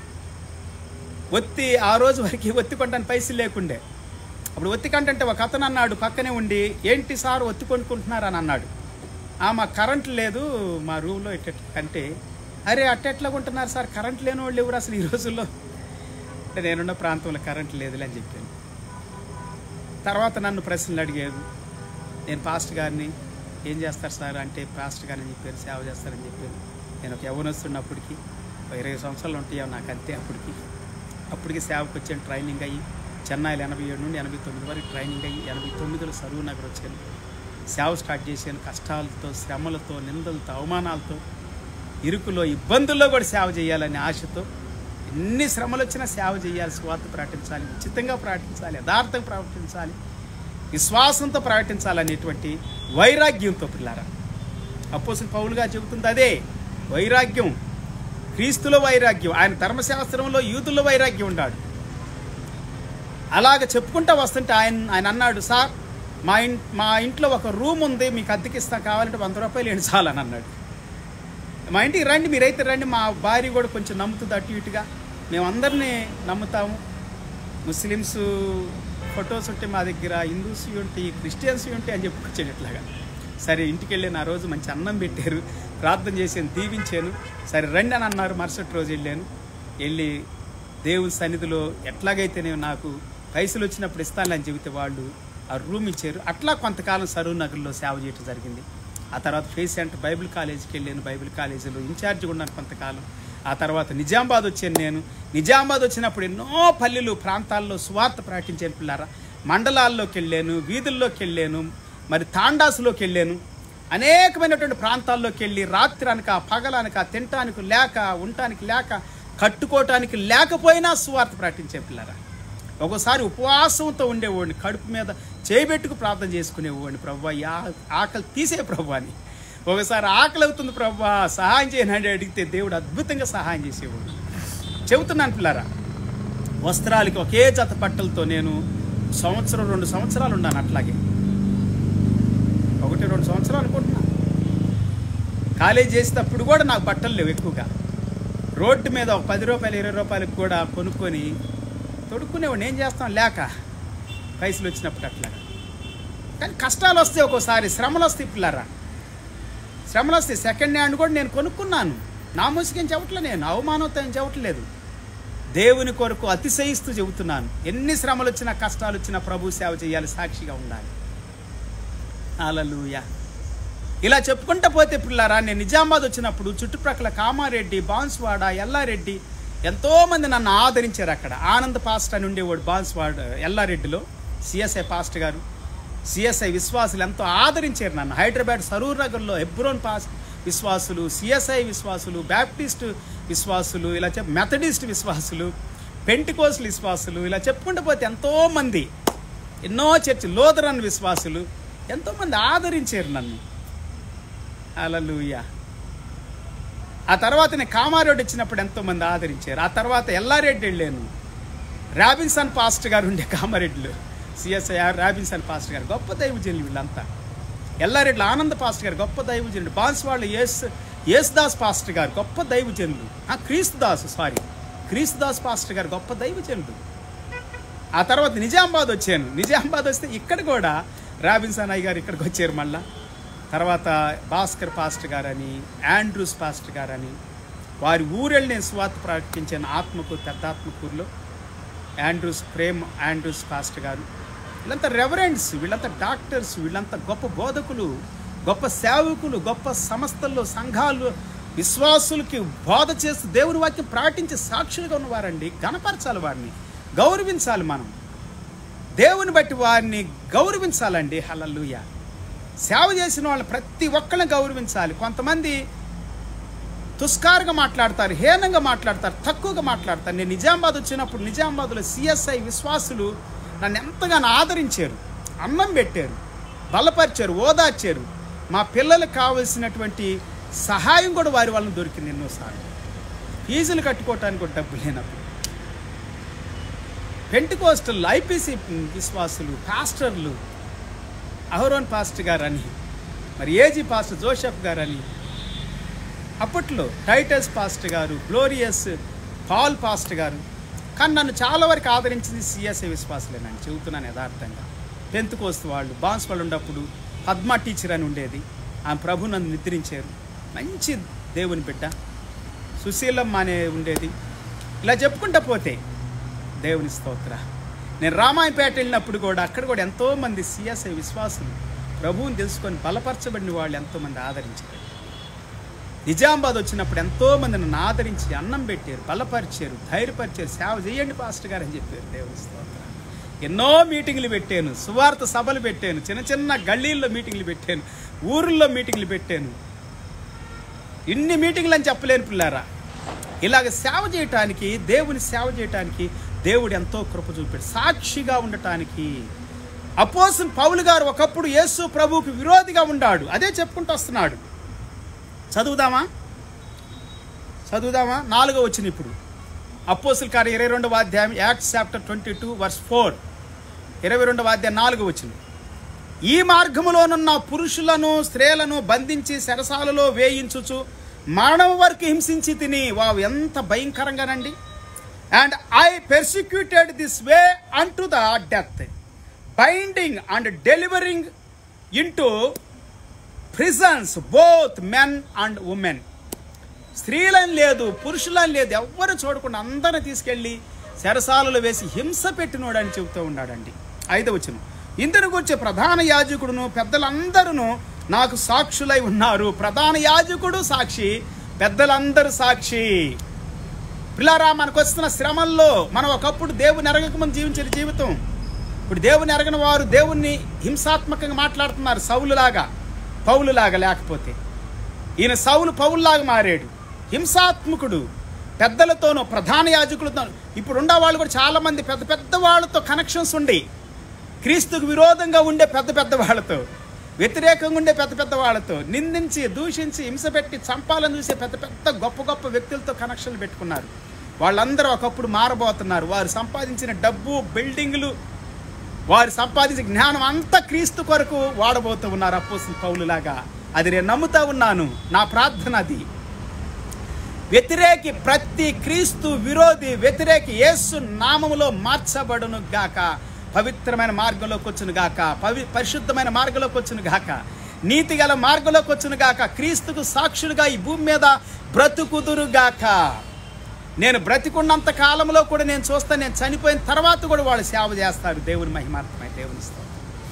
ఒత్తి ఆ రోజు వరకు ఒత్తి కొంటాను పైసలు లేకుండే. అప్పుడు ఒత్తి కంటే ఒక అతను అన్నాడు పక్కనే ఉండి, ఏంటి సార్ ఒత్తి కొనుక్కుంటున్నారు అని అన్నాడు. మా కరెంట్ లేదు మా రూమ్లో ఇట్ట అంటే, అరే అట్టెట్లా కొంటున్నారు సార్, కరెంట్ లేని వాళ్ళు ఎవరు అసలు ఈ రోజుల్లో అంటే, నేనున్న ప్రాంతంలో కరెంట్ లేదులే అని చెప్పాను. తర్వాత నన్ను ప్రశ్నలు అడిగారు. నేను పాస్టర్ గారిని, ఏం చేస్తారు సార్ అంటే, పాస్టర్ గారిని చెప్పారు, సేవ చేస్తారని చెప్పారు. నేను ఒక యవ్వనస్తున్నప్పటికీ ఇరవై సంవత్సరాలు ఉంటాయో నాకు అంతే. అప్పటికి అప్పటికి సేవకు వచ్చాను, ట్రైనింగ్ అయ్యి చెన్నైలో ఎనభై ఏడు నుండి ఎనభై తొమ్మిది వరకు ట్రైనింగ్ అయ్యి ఎనభై తొమ్మిదిలో సరువు నగర్ వచ్చాను. సేవ స్టార్ట్ చేశాను. కష్టాలతో, శ్రమలతో, నిందలతో, అవమానాలతో, ఇరుకులో, ఇబ్బందుల్లో కూడా సేవ చేయాలనే ఆశతో, ఎన్ని శ్రమలు వచ్చినా సేవ చేయాలి, స్వార్థ ప్రకటించాలి, ఉచితంగా ప్రకటించాలి, యథార్థంగా ప్రకటించాలి, విశ్వాసంతో ప్రకటించాలనేటువంటి వైరాగ్యంతో పిల్లారా. అపోస్తలుడు పౌలు గారు చెబుతుంది అదే వైరాగ్యం, క్రీస్తులో వైరాగ్యం. ఆయన ధర్మశాస్త్రంలో యూదుల్లో వైరాగ్యం ఉన్నాడు. అలాగ చెప్పుకుంటూ వస్తుంటే ఆయన ఆయన అన్నాడు, సార్ మా ఇన్ మా ఇంట్లో ఒక రూమ్ ఉంది, మీకు అద్దెకిస్తా, కావాలంటే వంద రూపాయలు ఏంటి చాలని అన్నాడు. మా ఇంటికి రండి, మీరైతే రండి, మా భార్య కూడా కొంచెం నమ్ముతుంది అటు ఇటుగా, మేము అందరినీ నమ్ముతాము. ముస్లిమ్స్ ఫొటోస్ ఉంటే మా దగ్గర, హిందూస్ ఉంటాయి, క్రిస్టియన్స్ ఉంటాయి అని చెప్పుకొచ్చాను. ఇట్లాగా సరే ఇంటికి వెళ్ళాను. ఆ రోజు మంచి అన్నం పెట్టారు, ప్రార్థన చేసాను, దీవించాను. సరే రండి అని అన్నారు. మరుసటి రోజు వెళ్ళాను. వెళ్ళి దేవుని సన్నిధిలో ఎట్లాగైతే నేను నాకు పైసలు వచ్చినప్పుడు ఇస్తానని చెబితే వాళ్ళు ఆ రూమ్ ఇచ్చారు. అట్లా కొంతకాలం సరూర్ నగర్లో సేవ చేయడం జరిగింది. ఆ తర్వాత ఫేస్ సెంటర్ బైబిల్ కాలేజీకి వెళ్ళాను. బైబిల్ కాలేజీలో ఇన్ఛార్జ్గా ఉన్నాను కొంతకాలం. ఆ తర్వాత నిజామాబాద్ వచ్చాను. నేను నిజామాబాద్ వచ్చినప్పుడు ఎన్నో పల్లెలు, ప్రాంతాల్లో సువార్త ప్రకటించాను పిల్లారా. మండలాల్లోకి వెళ్ళాను, వీధుల్లోకి వెళ్ళాను, మరి తాండాసులోకి వెళ్ళాను. అనేకమైనటువంటి ప్రాంతాల్లోకి వెళ్ళి రాత్రి అనక పగలనక తినటానికి లేక, ఉండటానికి లేక, కట్టుకోవటానికి లేకపోయినా సువార్త ప్రకటించాను పిల్లారా. ఒక్కోసారి ఉపవాసంతో ఉండేవాడిని, కడుపు మీద చేయబెట్టుకు ప్రార్థన చేసుకునేవాడిని, ప్రభువా ఈ ఆకలి తీసే ప్రభు అని. ఒకసారి ఆకలి అవుతుంది ప్రభువా సహాయం చేయనండి అడిగితే దేవుడు అద్భుతంగా సహాయం చేసేవాడు. చెబుతున్నాను పిల్లారా, వస్త్రాలకి ఒకే జత బట్టలతో నేను సంవత్సరం రెండు సంవత్సరాలు ఉన్నాను. అట్లాగే ఒకటి రెండు సంవత్సరాలు అనుకుంటున్నా. కాలేజ్ చేసేటప్పుడు కూడా నాకు బట్టలు లేవు ఎక్కువగా. రోడ్డు మీద ఒక పది రూపాయలు ఇరవై రూపాయలకు కూడా కొనుక్కొని తొడుక్కునేవాడిని. ఏం చేస్తాం లేక, పైసలు వచ్చినప్పుడు అట్లాగా. కానీ కష్టాలు వస్తాయి, ఒక్కోసారి శ్రమలు వస్తాయి పిల్లారా, శ్రమలు వస్తాయి. సెకండ్ హ్యాండ్ కూడా నేను కొనుక్కున్నాను. నా ముసుకేం చెవట్లే, నేను అవమానంతో ఏం చెవట్లేదు, దేవుని కొరకు అతిశయిస్తూ చెబుతున్నాను. ఎన్ని శ్రమలు వచ్చినా, కష్టాలు వచ్చినా ప్రభు సేవ చేయాలి, సాక్షిగా ఉండాలి. హల్లెలూయా. ఇలా చెప్పుకుంటూ పోతే పిల్లారా, నేను నిజామాబాద్ వచ్చినప్పుడు చుట్టుప్రక్కల కామారెడ్డి, బాన్స్వాడ, ఎల్లారెడ్డి ఎంతోమంది నన్ను ఆదరించారు. అక్కడ ఆనంద్ పాస్టర్ అని ఉండేవాడు బాన్స్వాడ ఎల్లారెడ్డిలో, సిఎస్ఐ పాస్టర్ గారు, సిఎస్ఐ విశ్వాసులు ఎంతో ఆదరించారు నన్ను. హైదరాబాద్ సరూర్ నగర్లో హెబ్రోన్ పాస్ విశ్వాసులు, సిఎస్ఐ విశ్వాసులు, బ్యాప్టిస్ట్ విశ్వాసులు, ఇలా చెప్ మెథడిస్ట్ విశ్వాసులు, పెంటికోస్టల్ విశ్వాసులు, ఇలా చెప్పుకుంటూ పోతే ఎంతోమంది, ఎన్నో చర్చి, లోదరన్ విశ్వాసులు ఎంతోమంది ఆదరించారు నన్ను. హల్లెలూయా. ఆ తర్వాత నేను కామారెడ్డి వచ్చినప్పుడు ఎంతోమంది ఆదరించారు. ఆ తర్వాత ఎల్లారెడ్డి వెళ్ళాను. రాబిన్సన్ పాస్టర్ గారు ఉండే కామారెడ్డిలో, సిఎస్ఐ రాబిన్సన్ పాస్టర్ గారు గొప్ప దైవజనులు వీళ్ళంతా. ఎల్లారెడ్డిలో ఆనంద పాస్టర్ గారు గొప్ప దైవజనుడు. బాన్స్వాడలో యేస్ యేసుదాస్ పాస్టర్ గారు గొప్ప దైవజనులు. క్రీస్తుదాస్ సారీ క్రీస్తుదాస్ పాస్టర్ గారు గొప్ప దైవజనుడు. ఆ తర్వాత నిజామాబాద్ వచ్చాను. నిజామాబాద్ వస్తే ఇక్కడ కూడా రాబిన్సన్ అయ్య గారు ఇక్కడికి వచ్చారు మళ్ళా. తర్వాత భాస్కర్ పాస్టర్ గారని, ఆండ్రూస్ పాస్టర్ గారని, వారి ఊరెళ్ళి నేను స్వార్థ ప్రకటించాను. ఆత్మకూరు, పెద్ద ఆత్మకూరులో ఆండ్రూస్, ప్రేమ్ ఆండ్రూస్ పాస్టర్ గారు. వీళ్ళంతా రెవరెండ్స్, వీళ్ళంతా డాక్టర్స్, వీళ్ళంతా గొప్ప బోధకులు, గొప్ప సేవకులు, గొప్ప సంస్థల్లో, సంఘాలు, విశ్వాసులకి బోధ చేస్తూ దేవుని వాక్యం ప్రకటించి సాక్షులుగా ఉన్నవారండి. గణపరచాలి వారిని. గౌరవించాలి. మనం దేవుని బట్టి వారిని గౌరవించాలండి. హల్లెలూయా. సేవ చేసిన వాళ్ళని ప్రతి ఒక్కరిని గౌరవించాలి. కొంతమంది తుస్కారుగా మాట్లాడతారు, హీనంగా మాట్లాడతారు, తక్కువగా మాట్లాడతారు. నేను నిజామాబాద్ వచ్చినప్పుడు నిజామాబాద్లో సిఎస్ఐ విశ్వాసులు నన్ను ఎంతగానో ఆదరించారు, అన్నం పెట్టారు, బలపరిచారు, ఓదార్చారు. మా పిల్లలకు కావలసినటువంటి సహాయం కూడా వారి వాళ్ళని దొరికింది ఎన్నోసార్లు. ఫీజులు కట్టుకోవటానికి కూడా డబ్బు లేనప్పుడు పెంటెకోస్టల్ ఐపీసీ విశ్వాసులు, పాస్టర్లు, అహరోన్ పాస్టర్ గారని, మరి ఏజీ పాస్టర్ జోసెఫ్ గారని, అప్పట్లో టైటస్ పాస్టర్ గారు, గ్లోరియస్ పాల్ పాస్టర్ గారు. కానీ నన్ను చాలా వరకు ఆదరించింది సిఎస్ఐ విశ్వాసులేనండి, చెబుతున్నాను యథార్థంగా. పెంతెకోస్తు వాళ్ళు బాన్స్ వాళ్ళు ఉన్నప్పుడు పద్మ టీచర్ అని ఉండేది, ఆమె ప్రభు నన్ను నిద్రించారు. మంచి దేవుని బిడ్డ. సుశీలమ్మ అనే ఉండేది. ఇలా చెప్పుకుంటా పోతే దేవుని స్తోత్ర. నేను రామాయపేట వెళ్ళినప్పుడు కూడా అక్కడ కూడా ఎంతోమంది సిఎస్ఐ విశ్వాసులు ప్రభువుని తెలుసుకొని బలపరచబడిన వాళ్ళు ఎంతోమంది ఆదరించారు. నిజామాబాద్ వచ్చినప్పుడు ఎంతోమంది నన్ను ఆదరించి అన్నం పెట్టారు, బలపరిచారు, ధైర్యపరిచారు. సేవ చేయండి పాస్టర్ గారు అని చెప్పారు. దేవుని స్తోత్ర. ఎన్నో మీటింగ్లు పెట్టాను, సువార్త సభలు పెట్టాను, చిన్న చిన్న గల్లీల్లో మీటింగ్లు పెట్టాను, ఊర్లో మీటింగ్లు పెట్టాను. ఇన్ని మీటింగ్లు అని చెప్పలేను పిల్లారా. ఇలాగ సేవ చేయటానికి, దేవుని సేవ చేయటానికి దేవుడు ఎంతో కృప చూపాడు. సాక్షిగా ఉండటానికి అపోస్తలుడు పౌలు గారు ఒకప్పుడు యేసు ప్రభువుకి విరోధిగా ఉన్నాడు. అదే చెప్పుకుంటూ వస్తున్నాడు. చదువుదామా చదువుదామా నాలుగో వచ్చిన ఇప్పుడు అపోస్తలుల కార్యం ఇరవై రెండవ అధ్యాయం, Acts chapter twenty two verse four, ఇరవై రెండవ అధ్యాయం నాలుగో వచ్చిన. ఈ మార్గములోనున్న పురుషులను స్త్రీలను బంధించి చెరసాలలో వేయించుచు మరణం వరకు హింసించి తిని. వావ్, ఎంత భయంకరంగానండి. And I persecuted this way unto the death, binding and delivering into prisons both men and women. స్త్రీలని లేదు, పురుషులని లేదు, ఎవ్వరు చూడకుండా అందరిని తీసుకెళ్ళి చెరసాలలో వేసి హింస పెట్టినోడు అని చెబుతూ ఉన్నాడండి. ఐదవ వచనం. ఇందును గురించి ప్రధాన యాజకుడును పెద్దలందరూ నాకు సాక్షులై ఉన్నారు. ప్రధాన యాజకుడు సాక్షి, పెద్దలందరూ సాక్షి. పిల్లారా, మనకు వస్తున్న శ్రమల్లో మనం ఒకప్పుడు దేవుని ఎరగక ముందు జీవించిన జీవితం, ఇప్పుడు దేవుని ఎరగని వారు దేవుణ్ణి హింసాత్మకంగా మాట్లాడుతున్నారు. సౌలులాగా, పౌలులాగా. లేకపోతే ఈయన సౌలు పౌలులాగా మారాడు, హింసాత్మకుడు. పెద్దలతోనూ ప్రధాన యాజకులతో, ఇప్పుడు ఉండే వాళ్ళు కూడా చాలామంది పెద్ద పెద్ద వాళ్ళతో కనెక్షన్స్ ఉండి, క్రీస్తుకు విరోధంగా ఉండే పెద్ద పెద్ద వాళ్ళతో, వ్యతిరేకంగా ఉండే పెద్ద పెద్ద వాళ్ళతో, నిందించి దూషించి హింస పెట్టి చంపాలని చూసే పెద్ద పెద్ద గొప్ప గొప్ప వ్యక్తులతో కనెక్షన్లు పెట్టుకున్నారు. వాళ్ళందరూ ఒకప్పుడు మారబోతున్నారు. వారు సంపాదించిన డబ్బు, బిల్డింగులు, వారు సంపాదించిన జ్ఞానం అంతా క్రీస్తు కొరకు వాడబోతూ ఉన్నారు అపోస్తలుడు పౌలులాగా. అది నేను నమ్ముతా ఉన్నాను. నా ప్రార్థన అది. వ్యతిరేకి, ప్రతి క్రీస్తు విరోధి వ్యతిరేకి యేసు నామములో మార్చబడును గాక, పవిత్రమైన మార్గంలోకి వచ్చును గాక, పవి పరిశుద్ధమైన మార్గంలోకి వచ్చును గాక, నీతి గల మార్గంలోకి వచ్చును గాక, క్రీస్తుకు సాక్షులుగా ఈ భూమి మీద బ్రతుకుదురు గాక. నేను బ్రతికున్నంత కాలంలో కూడా నేను చూస్తాను, నేను చనిపోయిన తర్వాత కూడా వాళ్ళు సేవ చేస్తారు. దేవుని మహిమార్థమై దేవుని స్తోత్రం.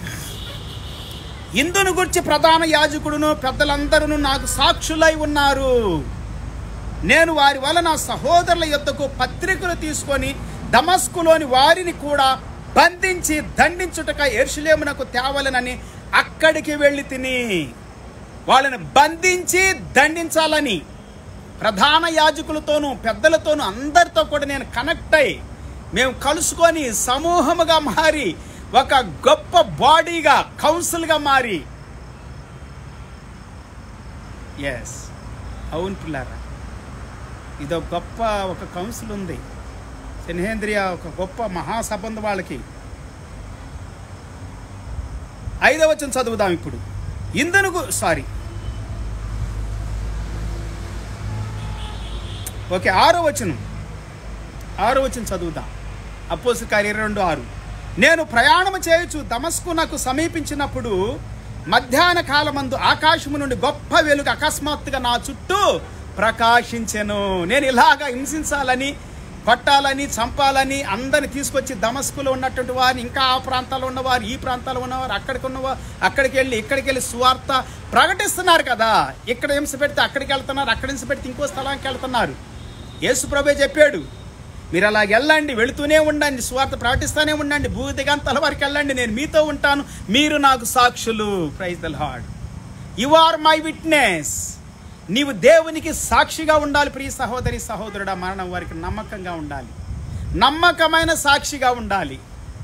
ఇందును గురించి ప్రధాన యాజకుడును పెద్దలందరూ నాకు సాక్షులై ఉన్నారు. నేను వారి వలన సహోదరుల యొద్దకు పత్రికలు తీసుకొని దమస్కులోని వారిని కూడా బంధించి దండించుటక యెరూషలేమునకు తేవలనని అక్కడికి వెళ్ళి తిని. వాళ్ళని బంధించి దండించాలని ప్రధాన యాజకులతోనూ పెద్దలతోనూ అందరితో కూడా నేను కనెక్ట్ అయ్యి, మేము కలుసుకొని సమూహముగా మారి, ఒక గొప్ప బాడీగా, కౌన్సిల్గా మారి. ఎస్, అవును పిల్లారా, ఇదో గొప్ప ఒక కౌన్సిల్ ఉంది. సిన్హేంద్రియ ఒక గొప్ప మహాసభ ఉంది వాళ్ళకి. ఐదవ వచనం చదువుదాం ఇప్పుడు. ఇందును సారీ ఓకే ఆరో వచనం ఆరో వచనం చదువుదాం. అపోస్తలుల కార్యం ఇరవై రెండు ఆరు. నేను ప్రయాణం చేయొచ్చు దమస్కునకు సమీపించినప్పుడు మధ్యాహ్న కాలమందు ఆకాశము నుండి గొప్ప వెలుగు అకస్మాత్తుగా నా చుట్టూ ప్రకాశించెను. నేను ఇలాగా హింసించాలని, పట్టాలని, చంపాలని అందరిని తీసుకొచ్చి దమస్కులో ఉన్నటువంటి వారిని, ఇంకా ఆ ప్రాంతాల్లో ఉన్నవారు, ఈ ప్రాంతాల్లో ఉన్నవారు, అక్కడికి ఉన్నవారు, అక్కడికి వెళ్ళి ఇక్కడికి వెళ్ళి సువార్త ప్రకటిస్తున్నారు కదా. ఇక్కడ హింస పెడితే అక్కడికి వెళ్తున్నారు, అక్కడ హింస పెడితే ఇంకో స్థలానికి వెళ్తున్నారు. యేసు ప్రభువే చెప్పాడు, మీరు అలాగ వెళ్ళండి, వెళుతూనే ఉండండి, సువార్త ప్రకటిస్తూనే ఉండండి, భూదిగంతాల వరకు వెళ్ళండి, నేను మీతో ఉంటాను, మీరు నాకు సాక్షులు. Praise the Lord. You are my witness. నీవు దేవునికి సాక్షిగా ఉండాలి ప్రియ సహోదరి సహోదరుడా. మరణం వారికి నమ్మకంగా ఉండాలి, నమ్మకమైన సాక్షిగా ఉండాలి.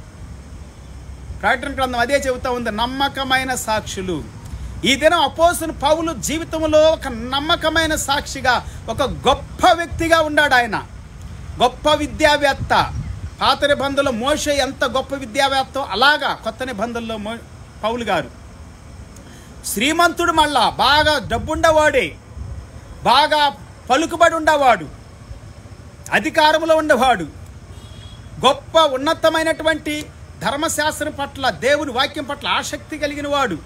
ప్రకటన గ్రంథం అదే చెబుతా ఉంది, నమ్మకమైన సాక్షులు. ఈ దినం అపోస్తలుని పౌలు జీవితంలో ఒక నమ్మకమైన సాక్షిగా, ఒక గొప్ప వ్యక్తిగా ఉన్నాడు. ఆయన గొప్ప విద్యావేత్త. పాత నిబంధనలో మోషే ఎంత గొప్ప విద్యావేత్తో అలాగా కొత్త నిబంధనలో మో పౌలు గారు శ్రీమంతుడు, మళ్ళా బాగా డబ్బుండేవాడే, బాగా పలుకుబడి ఉండేవాడు, అధికారంలో ఉండేవాడు, గొప్ప ఉన్నతమైనటువంటి ధర్మశాస్త్రం పట్ల, దేవుని వాక్యం పట్ల ఆసక్తి కలిగిన వాడు.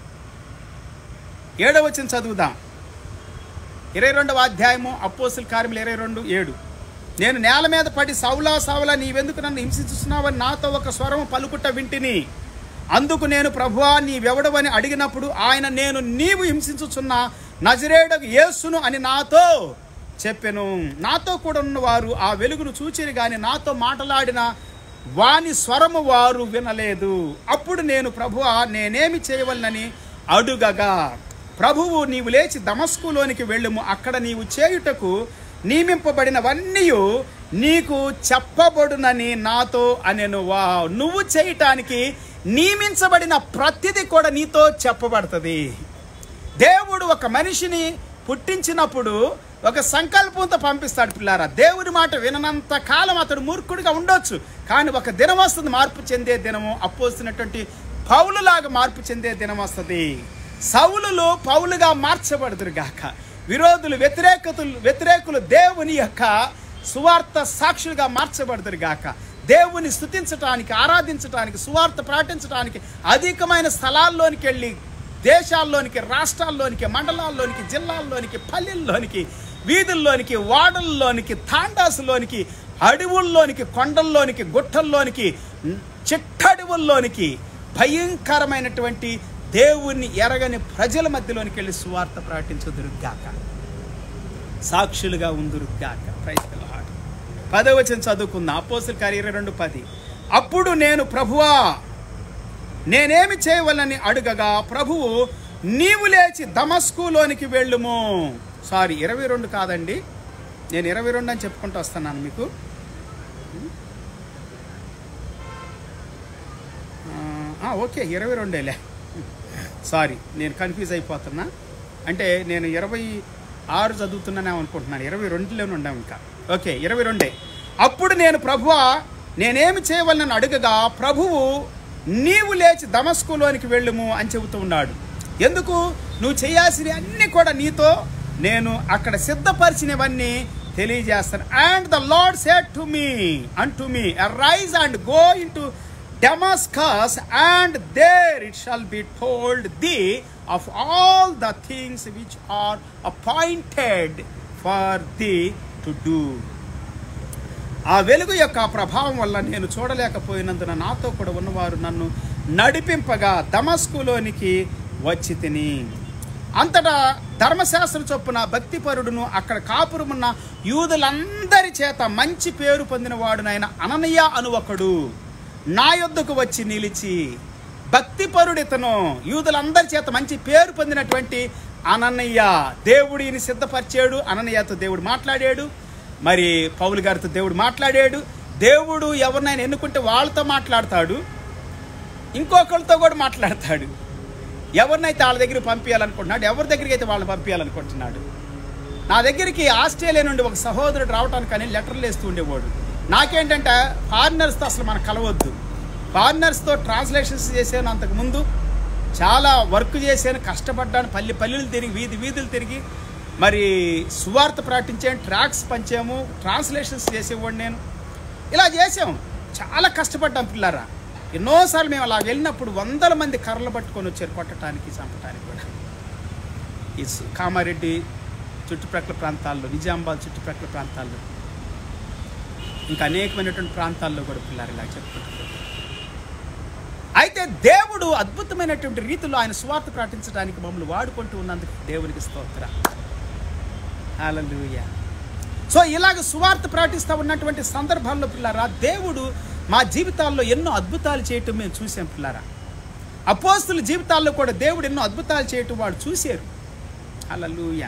ఏడవ వచనం చదువుదాం. ఇరవై రెండవ అధ్యాయము అపోస్తలుల కార్యములు ఇరవై రెండు ఏడు. నేను నేల మీద పడి, సౌలా సౌలా నీవెందుకు నన్ను హింసించుస్తున్నావని నాతో ఒక స్వరం పలుకుట వింటిని. అందుకు నేను, ప్రభువా నీవెవడవని అడిగినప్పుడు ఆయన, నేను నీవు హింసించుచున్న నజరేయుడగు యేసును అని నాతో చెప్పెను. నాతో కూడా ఉన్నవారు ఆ వెలుగును చూచిరి గాని నాతో మాట్లాడిన వాని స్వరము వారు వినలేదు. అప్పుడు నేను, ప్రభువా నేనేమి చేయవలనని అడుగగా, ప్రభువు నీవు లేచి దమస్కులోనికి వెళ్ళుము, అక్కడ నీవు చేయుటకు నియమింపబడినవన్నీ నీకు చెప్పబడునని నాతో అనెను. వా నువ్వు చేయటానికి నియమించబడిన ప్రతిదీ కూడా నీతో చెప్పబడుతుంది. దేవుడు ఒక మనిషిని పుట్టించినప్పుడు ఒక సంకల్పంతో పంపిస్తాడు పిల్లారా. దేవుని మాట విననంత కాలం అతడు మూర్ఖుడిగా ఉండొచ్చు, కానీ ఒక దినం వస్తుంది మార్పు చెందే దినము. అపోస్తున్నటువంటి పౌలులాగా మార్పు చెందే దినం వస్తుంది. సౌలులు పౌలుగా మార్చబడుదురు గాక. విరోధులు, వ్యతిరేకతులు వ్యతిరేకులు దేవుని యొక్క సువార్త సాక్షులుగా మార్చబడుదురు గాక. దేవుని స్తుతించటానికి, ఆరాధించటానికి, సువార్త ప్రకటించడానికి అధికమైన స్థలాల్లోనికి వెళ్ళి, దేశాల్లోనికి, రాష్ట్రాల్లోనికి, మండలాల్లోనికి, జిల్లాల్లోనికి, పల్లెల్లోనికి, వీధుల్లోనికి, వాడల్లోనికి, తాండాసులోనికి, అడవుల్లోనికి, కొండల్లోనికి, గుట్టల్లోనికి, చిట్టడవుల్లోనికి, భయంకరమైనటువంటి దేవుణ్ణి ఎరగని ప్రజల మధ్యలోనికి వెళ్ళి సువార్త ప్రకటించుదురుగాక, సాక్షులుగా ఉందురుగాక. Praise the lord. పదవ వచనం చదువుకుందాం. అపోస్తలుల కార్యం ఇరవై రెండు పది. అప్పుడు నేను, ప్రభువా నేనేమి చేయవలని అడుగగా, ప్రభువు నీవు లేచి దమస్కులోనికి వెళ్ళుము. సారీ, ఇరవై రెండు కాదండి, నేను ఇరవై రెండు అని చెప్పుకుంటూ వస్తున్నాను మీకు. ఓకే, ఇరవై రెండేలే. సారీ, నేను కన్ఫ్యూజ్ అయిపోతున్నా. అంటే నేను ఇరవై ఆరు చదువుతున్నానే అనుకుంటున్నాను, ఇరవై రెండులోనే ఉన్నాం ఇంకా. ఓకే, ఇరవై రెండే. అప్పుడు నేను, ప్రభువా నేనేమి చేయవలనని అడుగగా, ప్రభువు నీవు లేచి దమస్కులోనికి వెళ్ళుము అని చెబుతూ ఉన్నాడు. ఎందుకు? నువ్వు చేయాల్సినవి అన్నీ కూడా నీతో నేను అక్కడ సిద్ధపరిచినవన్నీ తెలియజేస్తాను. And the Lord said to me unto me arise and go into Damascus, and there it shall be told thee of all the things which are appointed for thee to do. ఆ వెలుగు యొక్క ప్రభావం వల్ల నేను చూడలేకపోయినందున నాతో కూడా ఉన్నవారు నన్ను నడిపింపగా దమస్కులోనికి వచ్చి తిని. అంతటా ధర్మశాస్త్ర చొప్పున భక్తిపరుడును అక్కడ కాపురమున్న యూదులందరి చేత మంచి పేరు పొందిన వాడునైన అననీయ అను ఒకడు నా యొద్దకు వచ్చి నిలిచి, భక్తిపరుడితను, యూదులందరి చేత మంచి పేరు పొందినటువంటి అననీయ, దేవుడు ఈయన సిద్ధపరిచాడు. అననీయతో దేవుడు మాట్లాడాడు, మరి పౌలు గారితో దేవుడు మాట్లాడాడు. దేవుడు ఎవరినైనా ఎన్నుకుంటే వాళ్ళతో మాట్లాడతాడు, ఇంకొకరితో కూడా మాట్లాడతాడు. ఎవరినైతే వాళ్ళ దగ్గరికి పంపించాలనుకుంటున్నాడు, ఎవరి దగ్గరికి అయితే వాళ్ళని పంపించాలనుకుంటున్నాడు. నా దగ్గరికి ఆస్ట్రేలియా నుండి ఒక సహోదరుడు రావటానికని లెటర్లు వేస్తూ ఉండేవాడు. నాకేంటంటే ఫారినర్స్తో అసలు మనకు కలవద్దు. ఫారినర్స్తో ట్రాన్స్లేషన్స్ చేశాను, అంతకుముందు చాలా వర్క్ చేశాను, కష్టపడ్డాను, పల్లె పల్లెలు తిరిగి, వీధి వీధులు తిరిగి, మరి సువార్త ప్రకటించాను, ట్రాక్స్ పంచాము, ట్రాన్స్లేషన్స్ చేసేవాడు నేను. ఇలా చేసాము, చాలా కష్టపడ్డాం పిల్లారా. ఎన్నోసార్లు మేము అలా వెళ్ళినప్పుడు వందల మంది కర్రలు పట్టుకొని వచ్చారు, కొట్టడానికి, చంపడానికి కూడా. ఈ కామారెడ్డి చుట్టుప్రక్కల ప్రాంతాల్లో, నిజామాబాద్ చుట్టుప్రక్కల ప్రాంతాల్లో, ఇంకా అనేకమైనటువంటి ప్రాంతాల్లో కూడా పిల్లలు ఇలా చెప్పుకుంటారు. అయితే దేవుడు అద్భుతమైనటువంటి రీతిలో ఆయన సువార్త ప్రకటించడానికి మమ్మల్ని వాడుకుంటూ ఉన్నందుకు దేవునికి స్తోత్రం. హల్లెలూయా. సో ఇలాగ సువార్త ప్రకటిస్తూ ఉన్నటువంటి సందర్భాల్లో పిల్లారా దేవుడు మా జీవితాల్లో ఎన్నో అద్భుతాలు చేయటం మేము చూసాం పిల్లారా. అపోస్తుల జీవితాల్లో కూడా దేవుడు ఎన్నో అద్భుతాలు చేయటం వాళ్ళు చూశారు. హల్లెలూయా.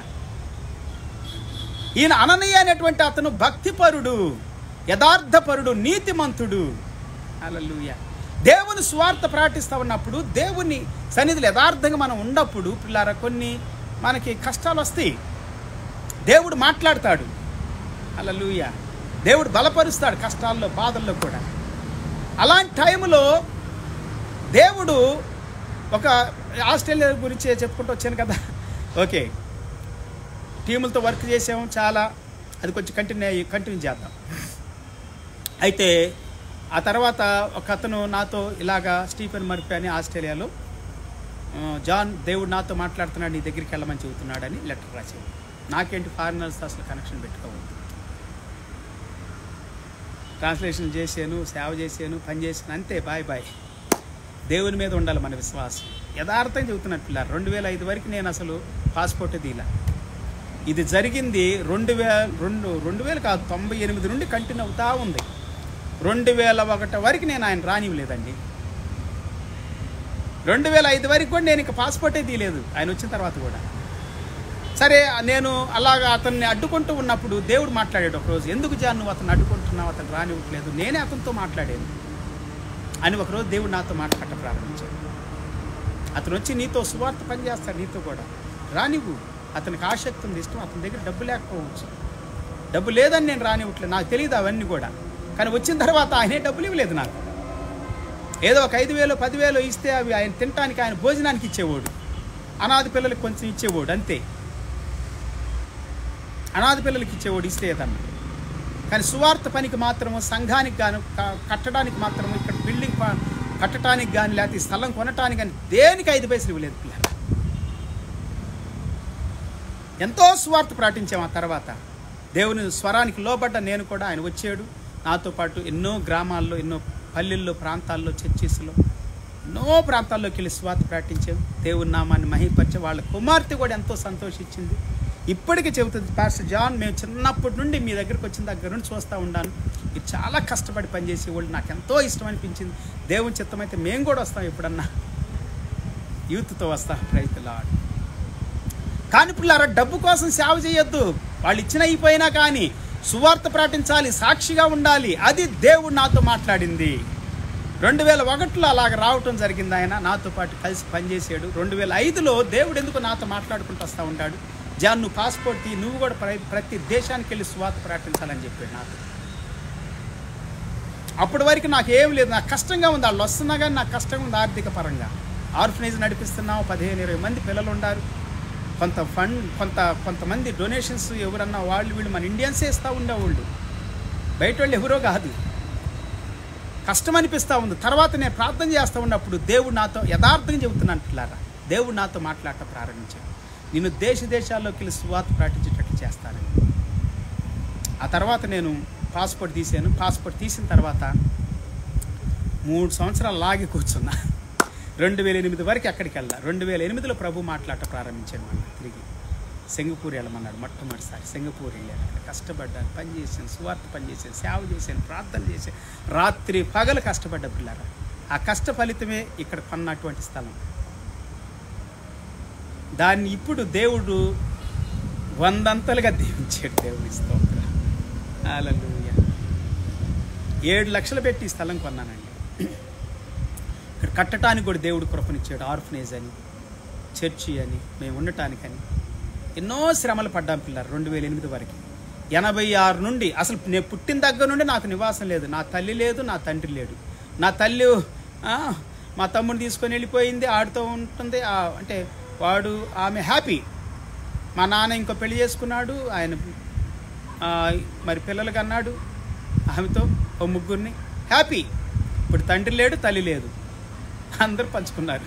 ఈయన అననీయ అనేటువంటి అతను భక్తిపరుడు, యథార్థపరుడు, నీతిమంతుడు. హల్లెలూయా. దేవుని సువార్త ప్రకటిస్తూ ఉన్నప్పుడు, దేవుని సన్నిధిలో యథార్థంగా మనం ఉన్నప్పుడు పిల్లారా కొన్ని మనకి కష్టాలు వస్తాయి. దేవుడు మాట్లాడతాడు. హల్లెలూయా. దేవుడు బలపరుస్తాడు కష్టాల్లో, బాధల్లో కూడా. అలాంటి టైంలో దేవుడు ఒక ఆస్ట్రేలియా గురించి చెప్పుకుంటూ వచ్చాను కదా. ఓకే, టీములతో వర్క్ చేసాము చాలా, అది కొంచెం కంటిన్యూ కంటిన్యూ చేద్దాం. అయితే ఆ తర్వాత ఒక అతను నాతో ఇలాగా స్టీఫెన్ మర్ఫీ అని ఆస్ట్రేలియాలో, జాన్ దేవుడు నాతో మాట్లాడుతున్నాడు, నీ దగ్గరికి వెళ్ళమని చెబుతున్నాడని లెటర్ రాసేది. నాకేంటి ఫారినర్స్ అసలు కనెక్షన్ పెట్టుకోవద్దు. ట్రాన్స్లేషన్ చేశాను, సేవ చేశాను, పని చేశాను, అంతే, బాయ్ బాయ్. దేవుని మీద ఉండాలి మన విశ్వాసం. యథార్థం చెబుతున్నాను పిల్లలు. రెండు వేల ఐదు వరకు నేను అసలు పాస్పోర్ట్ దీలా. ఇది జరిగింది రెండు వేల రెండు రెండు వేలు కాదు తొంభై ఎనిమిది నుండి కంటిన్యూ అవుతా ఉంది. రెండు వేల ఒకటి వరకు నేను ఆయన రానివ్వలేదండి. రెండు వేల ఐదు వరకు కూడా నేను ఇక పాస్పోర్టే తీయలేదు ఆయన వచ్చిన తర్వాత కూడా. సరే, నేను అలాగా అతన్ని అడ్డుకుంటూ ఉన్నప్పుడు దేవుడు మాట్లాడాడు ఒకరోజు, ఎందుకు జాన్ నువ్వు అతను అడ్డుకుంటున్నావు, అతను రానివ్వట్లేదు, నేనే అతనితో మాట్లాడాను అని ఒకరోజు దేవుడు నాతో మాట్లాడటం ప్రారంభించాడు. అతను వచ్చి నీతో సువార్త పని చేస్తాడు, నీతో కూడా రానివ్వు, అతనికి ఆసక్తి ఉంది, ఇష్టం, అతని దగ్గర డబ్బు లేకపోవచ్చు, డబ్బు లేదని నేను రానివ్వట్లేదు, నాకు తెలియదు అవన్నీ కూడా. కానీ వచ్చిన తర్వాత ఆయనే డబ్బులు ఇవ్వలేదు నాకు. ఏదో ఒక ఐదు వేలు పదివేలు ఇస్తే అవి ఆయన తినటానికి, ఆయన భోజనానికి ఇచ్చేవాడు, అనాథ పిల్లలకి కొంచెం ఇచ్చేవాడు, అంతే. అనాథ పిల్లలకి ఇచ్చేవాడు ఇస్తే ఏదన్నా. కానీ సువార్త పనికి మాత్రము, సంఘానికి గాను, కట్టడానికి మాత్రము, ఇక్కడ బిల్డింగ్ కట్టడానికి కానీ, లేకపోతే స్థలం కొనటానికి కానీ దేనికి ఐదు పైసలు ఇవ్వలేదు పిల్లలు. ఎంతో సువార్త ప్రకటించాం. ఆ తర్వాత దేవుని స్వరానికి లోబడ్డ నేను కూడా. ఆయన వచ్చాడు నాతో పాటు ఎన్నో గ్రామాల్లో, ఎన్నో పల్లెల్లో, ప్రాంతాల్లో, చర్చిస్లో, ఎన్నో ప్రాంతాల్లోకి వెళ్ళి సువార్త ప్రకటించాం. దేవుని నామాన్ని మహిమపరిచే వాళ్ళ కుమార్తె కూడా ఎంతో సంతోషించింది. ఇప్పటికీ చెబుతుంది, పాస్టర్ జాన్ మేము చిన్నప్పటి నుండి మీ దగ్గరికి వచ్చిన దగ్గర నుండి చూస్తూ ఉన్నాను, మీరు చాలా కష్టపడి పనిచేసే వాళ్ళు, నాకు ఎంతో ఇష్టం అనిపించింది. దేవుని చిత్తమైతే మేము కూడా వస్తాం, ఎప్పుడన్నా యూత్తో వస్తాం, రైతులాడు. కానీ పిల్లారా, డబ్బు కోసం సేవ చేయొద్దు. వాళ్ళు ఇచ్చిన అయిపోయినా కానీ సువార్త ప్రకటించాలి, సాక్షిగా ఉండాలి. అది దేవుడు నాతో మాట్లాడింది. రెండు వేల ఒకటిలో అలాగ రావటం జరిగింది. ఆయన నాతో పాటు కలిసి పనిచేసాడు. రెండు వేల ఐదులో దేవుడు ఎందుకు నాతో మాట్లాడుకుంటూ వస్తూ ఉంటాడు, జాన్ నువ్వు పాస్పోర్ట్ తీ, నువ్వు కూడా ప్రతి దేశానికి వెళ్ళి సువార్త ప్రకటించాలని చెప్పాడు నాతో. అప్పటి వరకు నాకు ఏం లేదు, నాకు కష్టంగా ఉంది. వాళ్ళు వస్తున్నా కానీ నాకు కష్టంగా ఉంది ఆర్థిక పరంగా. ఆర్ఫనైజ్ నడిపిస్తున్నాము, పదిహేను ఇరవై మంది పిల్లలు ఉన్నారు. కొంత ఫండ్, కొంత కొంతమంది డొనేషన్స్ ఎవరన్నా వాళ్ళు వీళ్ళు మన ఇండియన్సే ఇస్తూ ఉండేవాళ్ళు, బయట వాళ్ళు ఎవరో కాదు. కష్టం అనిపిస్తూ ఉంది. తర్వాత నేను ప్రార్థన చేస్తూ ఉన్నప్పుడు దేవుడు నాతో యథార్థంగా చెబుతున్నాను పిల్లారా, దేవుడు నాతో మాట్లాడటం ప్రారంభించాడు, నేను దేశ దేశాల్లోకి వెళ్ళి సువార్త ప్రకటించేటట్లు చేస్తానని. ఆ తర్వాత నేను పాస్పోర్ట్ తీసాను. పాస్పోర్ట్ తీసిన తర్వాత మూడు సంవత్సరాలు లాగి కూర్చున్నా. రెండు వేల ఎనిమిది వరకు అక్కడికి వెళ్ళా. రెండు వేల ఎనిమిదిలో ప్రభు మాట్లాడటం ప్రారంభించాను. మళ్ళీ తిరిగి సింగపూర్ వెళ్ళమన్నాడు. మొట్టమొదటిసారి సింగపూర్ వెళ్ళాను. అక్కడ కష్టపడ్డాను, పని చేశాను, సువార్త పని చేశాను, సేవ చేశాను, ప్రార్థన చేశాను, రాత్రి పగలు కష్టపడ్డా పిల్లారా. ఆ కష్ట ఫలితమే ఇక్కడ కొన్నటువంటి స్థలం. దాన్ని ఇప్పుడు దేవుడు వందంతలుగా దీవించాడు. దేవుని స్తోత్రం, హల్లెలూయా. ఏడు లక్షలు పెట్టి ఈ స్థలం కొన్నానండి. ఇక్కడ కట్టడానికి కూడా దేవుడు కృపనిచ్చాడు. ఆర్ఫనేజ్ అని, చర్చి అని, మేము ఉండటానికని ఎన్నో శ్రమలు పడ్డాం పిల్లలు. రెండు వేల ఎనిమిది వరకు, ఎనభై ఆరు నుండి అసలు నేను పుట్టిన దగ్గర నుండి నాకు నివాసం లేదు. నా తల్లి లేదు, నా తండ్రి లేడు. నా తల్లి మా తమ్ముడిని తీసుకొని వెళ్ళిపోయింది, ఆడుతూ ఉంటుంది. అంటే వాడు, ఆమె హ్యాపీ. మా నాన్న ఇంకో పెళ్లి చేసుకున్నాడు, ఆయన మరి పిల్లలకి అన్నాడు, ఆమెతో ఓ ముగ్గురిని, హ్యాపీ. ఇప్పుడు తండ్రి లేడు, తల్లి లేదు, అందరూ పంచుకున్నారు.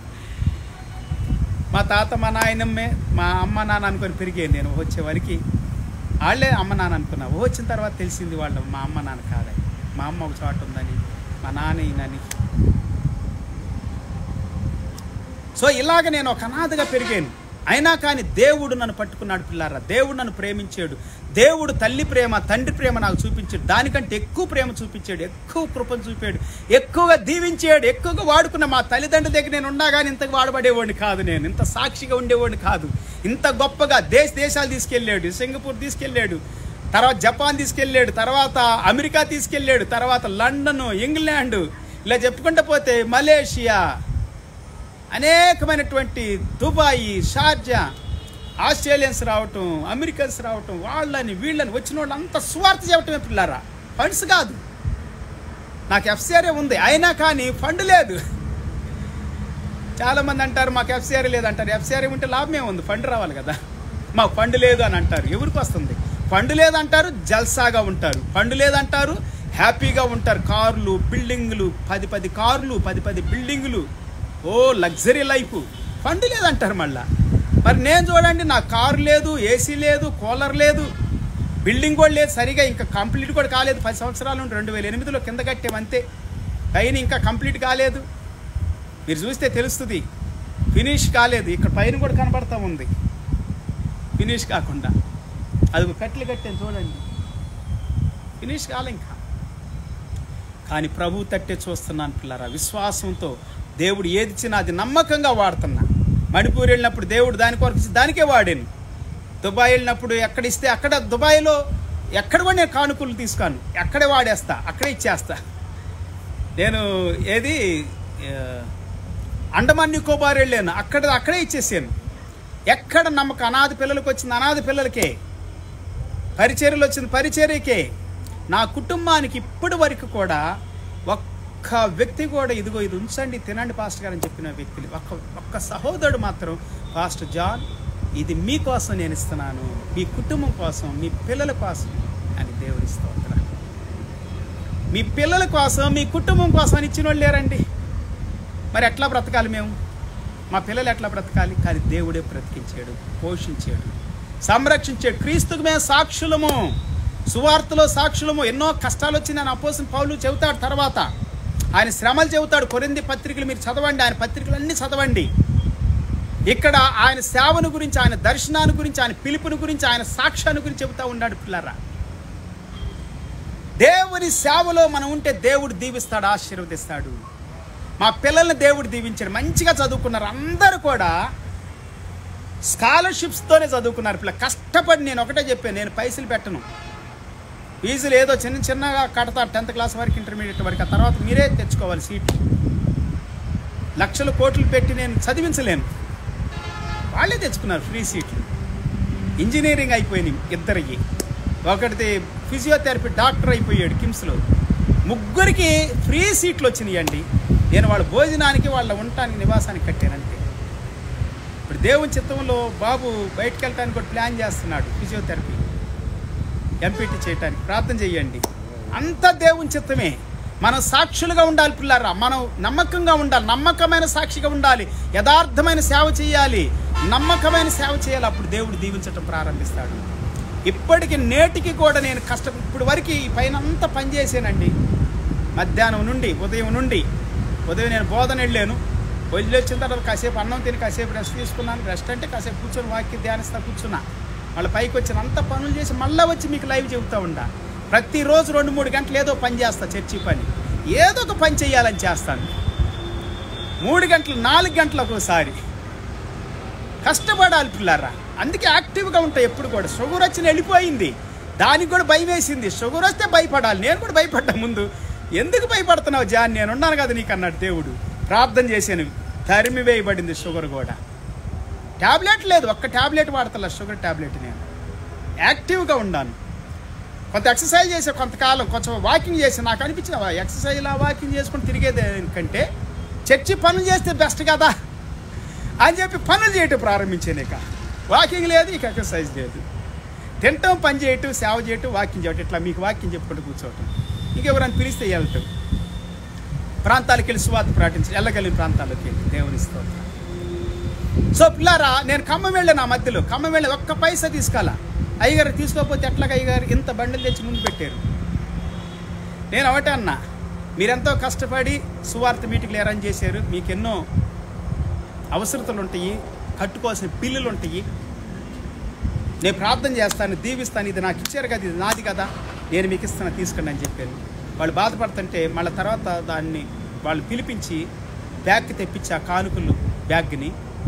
మా తాత, మా నాయనమ్మే మా అమ్మ నాన్న అనుకొని పెరిగాను నేను. వచ్చేవరకు వాళ్ళే అమ్మ నాన్న అనుకున్నా. వచ్చిన తర్వాత తెలిసింది వాళ్ళు మా అమ్మ నాన్న కాదని. మా అమ్మ ఒక చోట ఉందని, మా నాన్న ఈయనని. సో ఇలాగ నేను ఒక అనాథగా పెరిగాను. అయినా కానీ దేవుడు నన్ను పట్టుకున్నాడు పిల్లారా. దేవుడు నన్ను ప్రేమించాడు. దేవుడు తల్లి ప్రేమ, తండ్రి ప్రేమ నాకు చూపించాడు. దానికంటే ఎక్కువ ప్రేమ చూపించాడు, ఎక్కువ కృపను చూపాడు, ఎక్కువగా దీవించాడు, ఎక్కువగా వాడుకున్న. మా తల్లిదండ్రుల దగ్గర నేను ఉన్నా కానీ ఇంతకు వాడబడేవాడిని కాదు, నేను ఇంత సాక్షిగా ఉండేవాడిని కాదు. ఇంత గొప్పగా దేశ దేశాలు తీసుకెళ్ళాడు. సింగపూర్ తీసుకెళ్ళాడు, తర్వాత జపాన్ తీసుకెళ్ళాడు, తర్వాత అమెరికా తీసుకెళ్ళాడు, తర్వాత లండన్, ఇంగ్లాండ్, ఇలా చెప్పుకుంటూ పోతే మలేషియా, అనేకమైనటువంటి దుబాయ్, షార్జా, ఆస్ట్రేలియన్స్ రావటం, అమెరికన్స్ రావటం, వాళ్ళని వీళ్ళని వచ్చిన వాళ్ళు అంత స్వార్థ చెప్పటమే పిల్లారా. ఫండ్స్ కాదు. నాకు ఎఫ్సిఆర్ఏ ఉంది, అయినా కానీ ఫండ్ లేదు. చాలామంది అంటారు మాకు ఎఫ్సిఆర్ఏ లేదంటారు. ఎఫ్సిఆర్ఏ ఉంటే లాభమే ఉంది, ఫండ్ రావాలి కదా. మాకు ఫండ్ లేదు అని అంటారు. ఎవరికి వస్తుంది? ఫండ్ లేదంటారు, జల్సాగా ఉంటారు. ఫండ్ లేదంటారు, హ్యాపీగా ఉంటారు. కార్లు, బిల్డింగ్లు, పది పది కార్లు, పది పది బిల్డింగులు, ఓ లగ్జరీ లైఫ్. ఫండ్ లేదంటారు మళ్ళా. మరి నేను చూడండి, నా కారు లేదు, ఏసీ లేదు, కూలర్ లేదు, బిల్డింగ్ కూడా లేదు సరిగా, ఇంకా కంప్లీట్ కూడా కాలేదు. పది సంవత్సరాల నుండి రెండు వేల ఎనిమిదిలో కింద కట్టామంతే, పైన ఇంకా కంప్లీట్ కాలేదు. మీరు చూస్తే తెలుస్తుంది, ఫినిష్ కాలేదు. ఇక్కడ పైన కూడా కనబడతా ఉంది ఫినిష్ కాకుండా. అది కట్లు కట్టాను చూడండి, ఫినిష్ కాలే ఇంకా. కానీ ప్రభు తట్టే చూస్తున్నాను పిల్లరా, విశ్వాసంతో. దేవుడు ఏది ఇచ్చినా అది నమ్మకంగా వాడుతున్నా. మణిపూర్ వెళ్ళినప్పుడు దేవుడు దాని కొరకు దానికే వాడాను. దుబాయ్ వెళ్ళినప్పుడు ఎక్కడిస్తే అక్కడ, దుబాయ్లో ఎక్కడ కూడా నేను కానుకలు తీసుకోను, ఎక్కడే వాడేస్తా, అక్కడే ఇచ్చేస్తా. నేను ఏది అండమాన్ నికోబార్ వెళ్ళాను, అక్కడ అక్కడే ఇచ్చేసాను. ఎక్కడ నమ్మకం, అనాథ పిల్లలకు వచ్చింది అనాథ పిల్లలకే, పరిచర్యలు వచ్చింది పరిచర్యకే. నా కుటుంబానికి ఇప్పటి వరకు కూడా ఒక్క వ్యక్తి కూడా ఇదిగో ఇది ఉంచండి తినండి పాస్టర్ గారు అని చెప్పిన వ్యక్తులు ఒక్క ఒక్క సహోదరుడు మాత్రం, పాస్టర్ జాన్ ఇది మీకోసం నేను ఇస్తున్నాను, మీ కుటుంబం కోసం, మీ పిల్లల కోసం అని దేవుని స్తోత్రం. మీ పిల్లల కోసం, మీ కుటుంబం కోసం అని ఇచ్చిన వాళ్ళు లేరండి. మరి ఎట్లా బ్రతకాలి మేము? మా పిల్లలు ఎట్లా బ్రతకాలి? కానీ దేవుడే బ్రతికించాడు, పోషించాడు, సంరక్షించాడు. క్రీస్తుకు మేము సాక్షులము, సువార్తలో సాక్షులము. ఎన్నో కష్టాలు వచ్చిందని అపోస్తలుడైన పౌలు చెబుతాడు. తర్వాత ఆయన శ్రమలు చెబుతాడు. కొరింథీ పత్రికలు మీరు చదవండి, ఆయన పత్రికలు అన్నీ చదవండి. ఇక్కడ ఆయన సేవను గురించి, ఆయన దర్శనాన్ని గురించి, ఆయన పిలుపుని గురించి, ఆయన సాక్ష్యాన్ని గురించి చెబుతూ ఉన్నాడు పిల్లరా. దేవుని సేవలో మనం ఉంటే దేవుడు దీవిస్తాడు, ఆశీర్వదిస్తాడు. మా పిల్లల్ని దేవుడు దీవించాడు, మంచిగా చదువుకున్నారు. అందరూ కూడా స్కాలర్షిప్స్తోనే చదువుకున్నారు. పిల్ల కష్టపడి, నేను ఒకటే చెప్పాను, నేను పైసలు పెట్టను, ఫీజులు ఏదో చిన్న చిన్నగా కడతారు టెన్త్ క్లాస్ వరకు, ఇంటర్మీడియట్ వరకు. ఆ తర్వాత మీరే తెచ్చుకోవాలి సీట్లు. లక్షలు కోట్లు పెట్టి నేను చదివించలేను, వాళ్ళే తెచ్చుకున్నారు ఫ్రీ సీట్లు. ఇంజనీరింగ్ అయిపోయినాయి ఇద్దరికి, ఒకటిది ఫిజియోథెరపీ డాక్టర్ అయిపోయాడు కిమ్స్లో. ముగ్గురికి ఫ్రీ సీట్లు వచ్చినాయండి. నేను వాళ్ళ భోజనానికి, వాళ్ళ ఉండటానికి, నివాసానికి కట్టానంటే. ఇప్పుడు దేవుని చిత్తంలో బాబు బయటకు వెళ్ళటానికి కూడా ప్లాన్ చేస్తున్నాడు, ఫిజియోథెరపీ ఎంపీటీ చేయటానికి. ప్రార్థన చేయండి. అంత దేవుని చిత్తమే. మనం సాక్షులుగా ఉండాలి పిల్లారా, మనం నమ్మకంగా ఉండాలి, నమ్మకమైన సాక్షిగా ఉండాలి, యథార్థమైన సేవ చేయాలి, నమ్మకమైన సేవ చేయాలి. అప్పుడు దేవుడు దీవించటం ప్రారంభిస్తాడు. ఇప్పటికి నేటికి కూడా నేను కష్టం, ఇప్పుడు వరకు ఈ పైన అంతా పనిచేసానండి. మధ్యాహ్నం నుండి, ఉదయం నుండి, ఉదయం నేను బోధన వెళ్ళాను, వదిలి వచ్చిన తర్వాత కాసేపు అన్నం తిని కాసేపు రెస్ట్ తీసుకున్నాను. రెస్ట్ అంటే కాసేపు కూర్చొని వాక్యం ధ్యానిస్తా కూర్చున్నా. మళ్ళీ పైకి వచ్చిన అంత పనులు చేసి మళ్ళీ వచ్చి మీకు లైవ్ చెబుతూ ఉండా. ప్రతిరోజు రెండు మూడు గంటలు ఏదో పని చేస్తా, చర్చి పని, ఏదో ఒక పని చేయాలని చేస్తాను. మూడు గంటలు నాలుగు గంటలు ఒకసారి కష్టపడాలి పిల్లారా. అందుకే యాక్టివ్గా ఉంటాయి ఎప్పుడు కూడా. షుగర్ వచ్చి వెళ్ళిపోయింది, దానికి కూడా భయం వేసింది. షుగర్ వస్తే భయపడాలి. నేను కూడా భయపడ్డా ముందు. ఎందుకు భయపడుతున్నావు జాన్, నేను ఉన్నాను కదా నీకు అన్నాడు దేవుడు. ప్రార్థన చేశాను, తరిమి వేయబడింది షుగర్ కూడా. ట్యాబ్లెట్ లేదు, ఒక్క ట్యాబ్లెట్ వాడతా, షుగర్ ట్యాబ్లెట్. నేను యాక్టివ్గా ఉన్నాను. కొంత ఎక్సర్సైజ్ చేసే, కొంతకాలం కొంచెం వాకింగ్ చేసి నాకు అనిపించిన ఎక్సర్సైజ్లా వాకింగ్ చేసుకుని తిరిగేది కంటే చర్చి పనులు చేస్తే బెస్ట్ కదా అని చెప్పి పనులు చేయటం ప్రారంభించాను. ఇక వాకింగ్ లేదు, ఇక ఎక్సర్సైజ్ లేదు. తింటాం, పని చేయటం, సేవ చేయటం, వాకింగ్ చేయటం, ఇట్లా మీకు వాకింగ్ చెప్పుకుంటూ కూర్చోవటం. ఇంకెవరైనా పిలిస్తే వెళ్తాం, ప్రాంతాలకు వెళ్ళి సువార్త ప్రకటించి వెళ్ళగలిగిన ప్రాంతాల్లోకి వెళ్ళి దేవుని స్తోత్రం. సో పిల్లారా, నేను ఖమ్మం వెళ్ళాను. ఆ మధ్యలో ఖమ్మం వెళ్ళి ఒక్క పైసా తీసుకోవాలా. అయ్యగారు తీసుకోకపోతే ఎట్లాగా అయ్యగారు ఇంత బండ్లు తెచ్చి ముందు పెట్టారు. నేను ఒకటే అన్నా, మీరెంతో కష్టపడి సువార్త మీటింగ్లు అరేంజ్ చేశారు, మీకు ఎన్నో అవసరతలు ఉంటాయి, కట్టుకోవాల్సిన బిల్లులు ఉంటాయి. నేను ప్రార్థన చేస్తాను, దీవిస్తాను, ఇది నాకు ఇచ్చారు కదా, ఇది నాది కదా, నేను మీకు ఇస్తాను, తీసుకోండి అని చెప్పాను. వాళ్ళు బాధపడుతుంటే మళ్ళీ తర్వాత దాన్ని వాళ్ళు పిలిపించి బ్యాగ్కి తెప్పించి ఆ కానుకలు బ్యాగ్ని,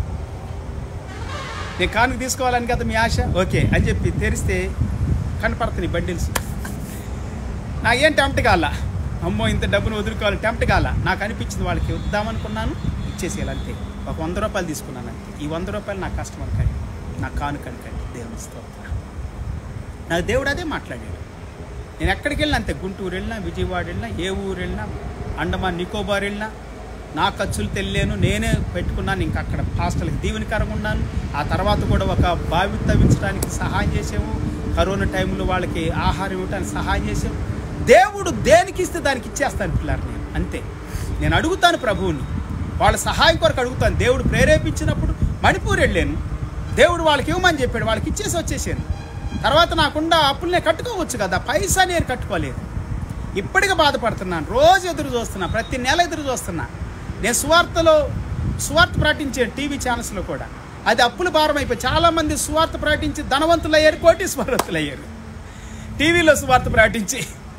నేను కానుక తీసుకోవాలని కదా మీ ఆశ, ఓకే అని చెప్పి తెరిస్తే కనపడుతుంది బండిల్స్. నాకేం టెంప్ట్ కాల, అమ్మో ఇంత డబ్బును వదులుకోవాలి టెంప్ట్ కాల. నాకు అనిపించింది వాళ్ళకి ఇద్దామనుకున్నాను, ఇచ్చేసేయాలి అంతే. ఒక వంద రూపాయలు తీసుకున్నాను అంతే. ఈ వంద రూపాయలు నాకు కష్టం అనుకండి, నాకు కానుక అనుకండి, దేవుని స్తోత్రం. నాకు దేవుడు అదే మాట్లాడాడు. నేను ఎక్కడికి వెళ్ళినా అంతే, గుంటూరు వెళ్ళినా, విజయవాడ వెళ్ళినా, ఏ ఊరు వెళ్ళినా, అండమాన్ నికోబార్ వెళ్ళినా నా ఖర్చులు తెలియను, నేనే పెట్టుకున్నాను. ఇంక అక్కడ హాస్టల్కి దీవెనకరంగా ఉన్నాను. ఆ తర్వాత కూడా ఒక బావి తవ్వించడానికి సహాయం చేసాము, కరోనా టైంలో వాళ్ళకి ఆహారం ఇవ్వడానికి సహాయం చేసాము. దేవుడు దేనికి ఇస్తే దానికి ఇచ్చేస్తాను పిల్లలు, నేను అంతే. నేను అడుగుతాను ప్రభువుని, వాళ్ళ సహాయం కొరకు అడుగుతాను. దేవుడు ప్రేరేపించినప్పుడు మణిపూర్ వెళ్ళాను, దేవుడు వాళ్ళకి ఇవ్వమని చెప్పాడు, వాళ్ళకి ఇచ్చేసి వచ్చేసాను. తర్వాత నాకుండా అప్పులు నేను కట్టుకోవచ్చు కదా, పైసా నేను కట్టుకోలేదు. ఇప్పటికీ బాధపడుతున్నాను, రోజు ఎదురు చూస్తున్నా, ప్రతి నెల ఎదురు చూస్తున్నా. నేను సువార్తలో సువార్త ప్రకటించే టీవీ ఛానల్స్లో కూడా అది అప్పుల భారం అయిపోయి చాలామంది సువార్త ప్రకటించి ధనవంతులు అయ్యారు, కోటీశ్వరవంతులు అయ్యారు. టీవీలో సువార్త ప్రకటించి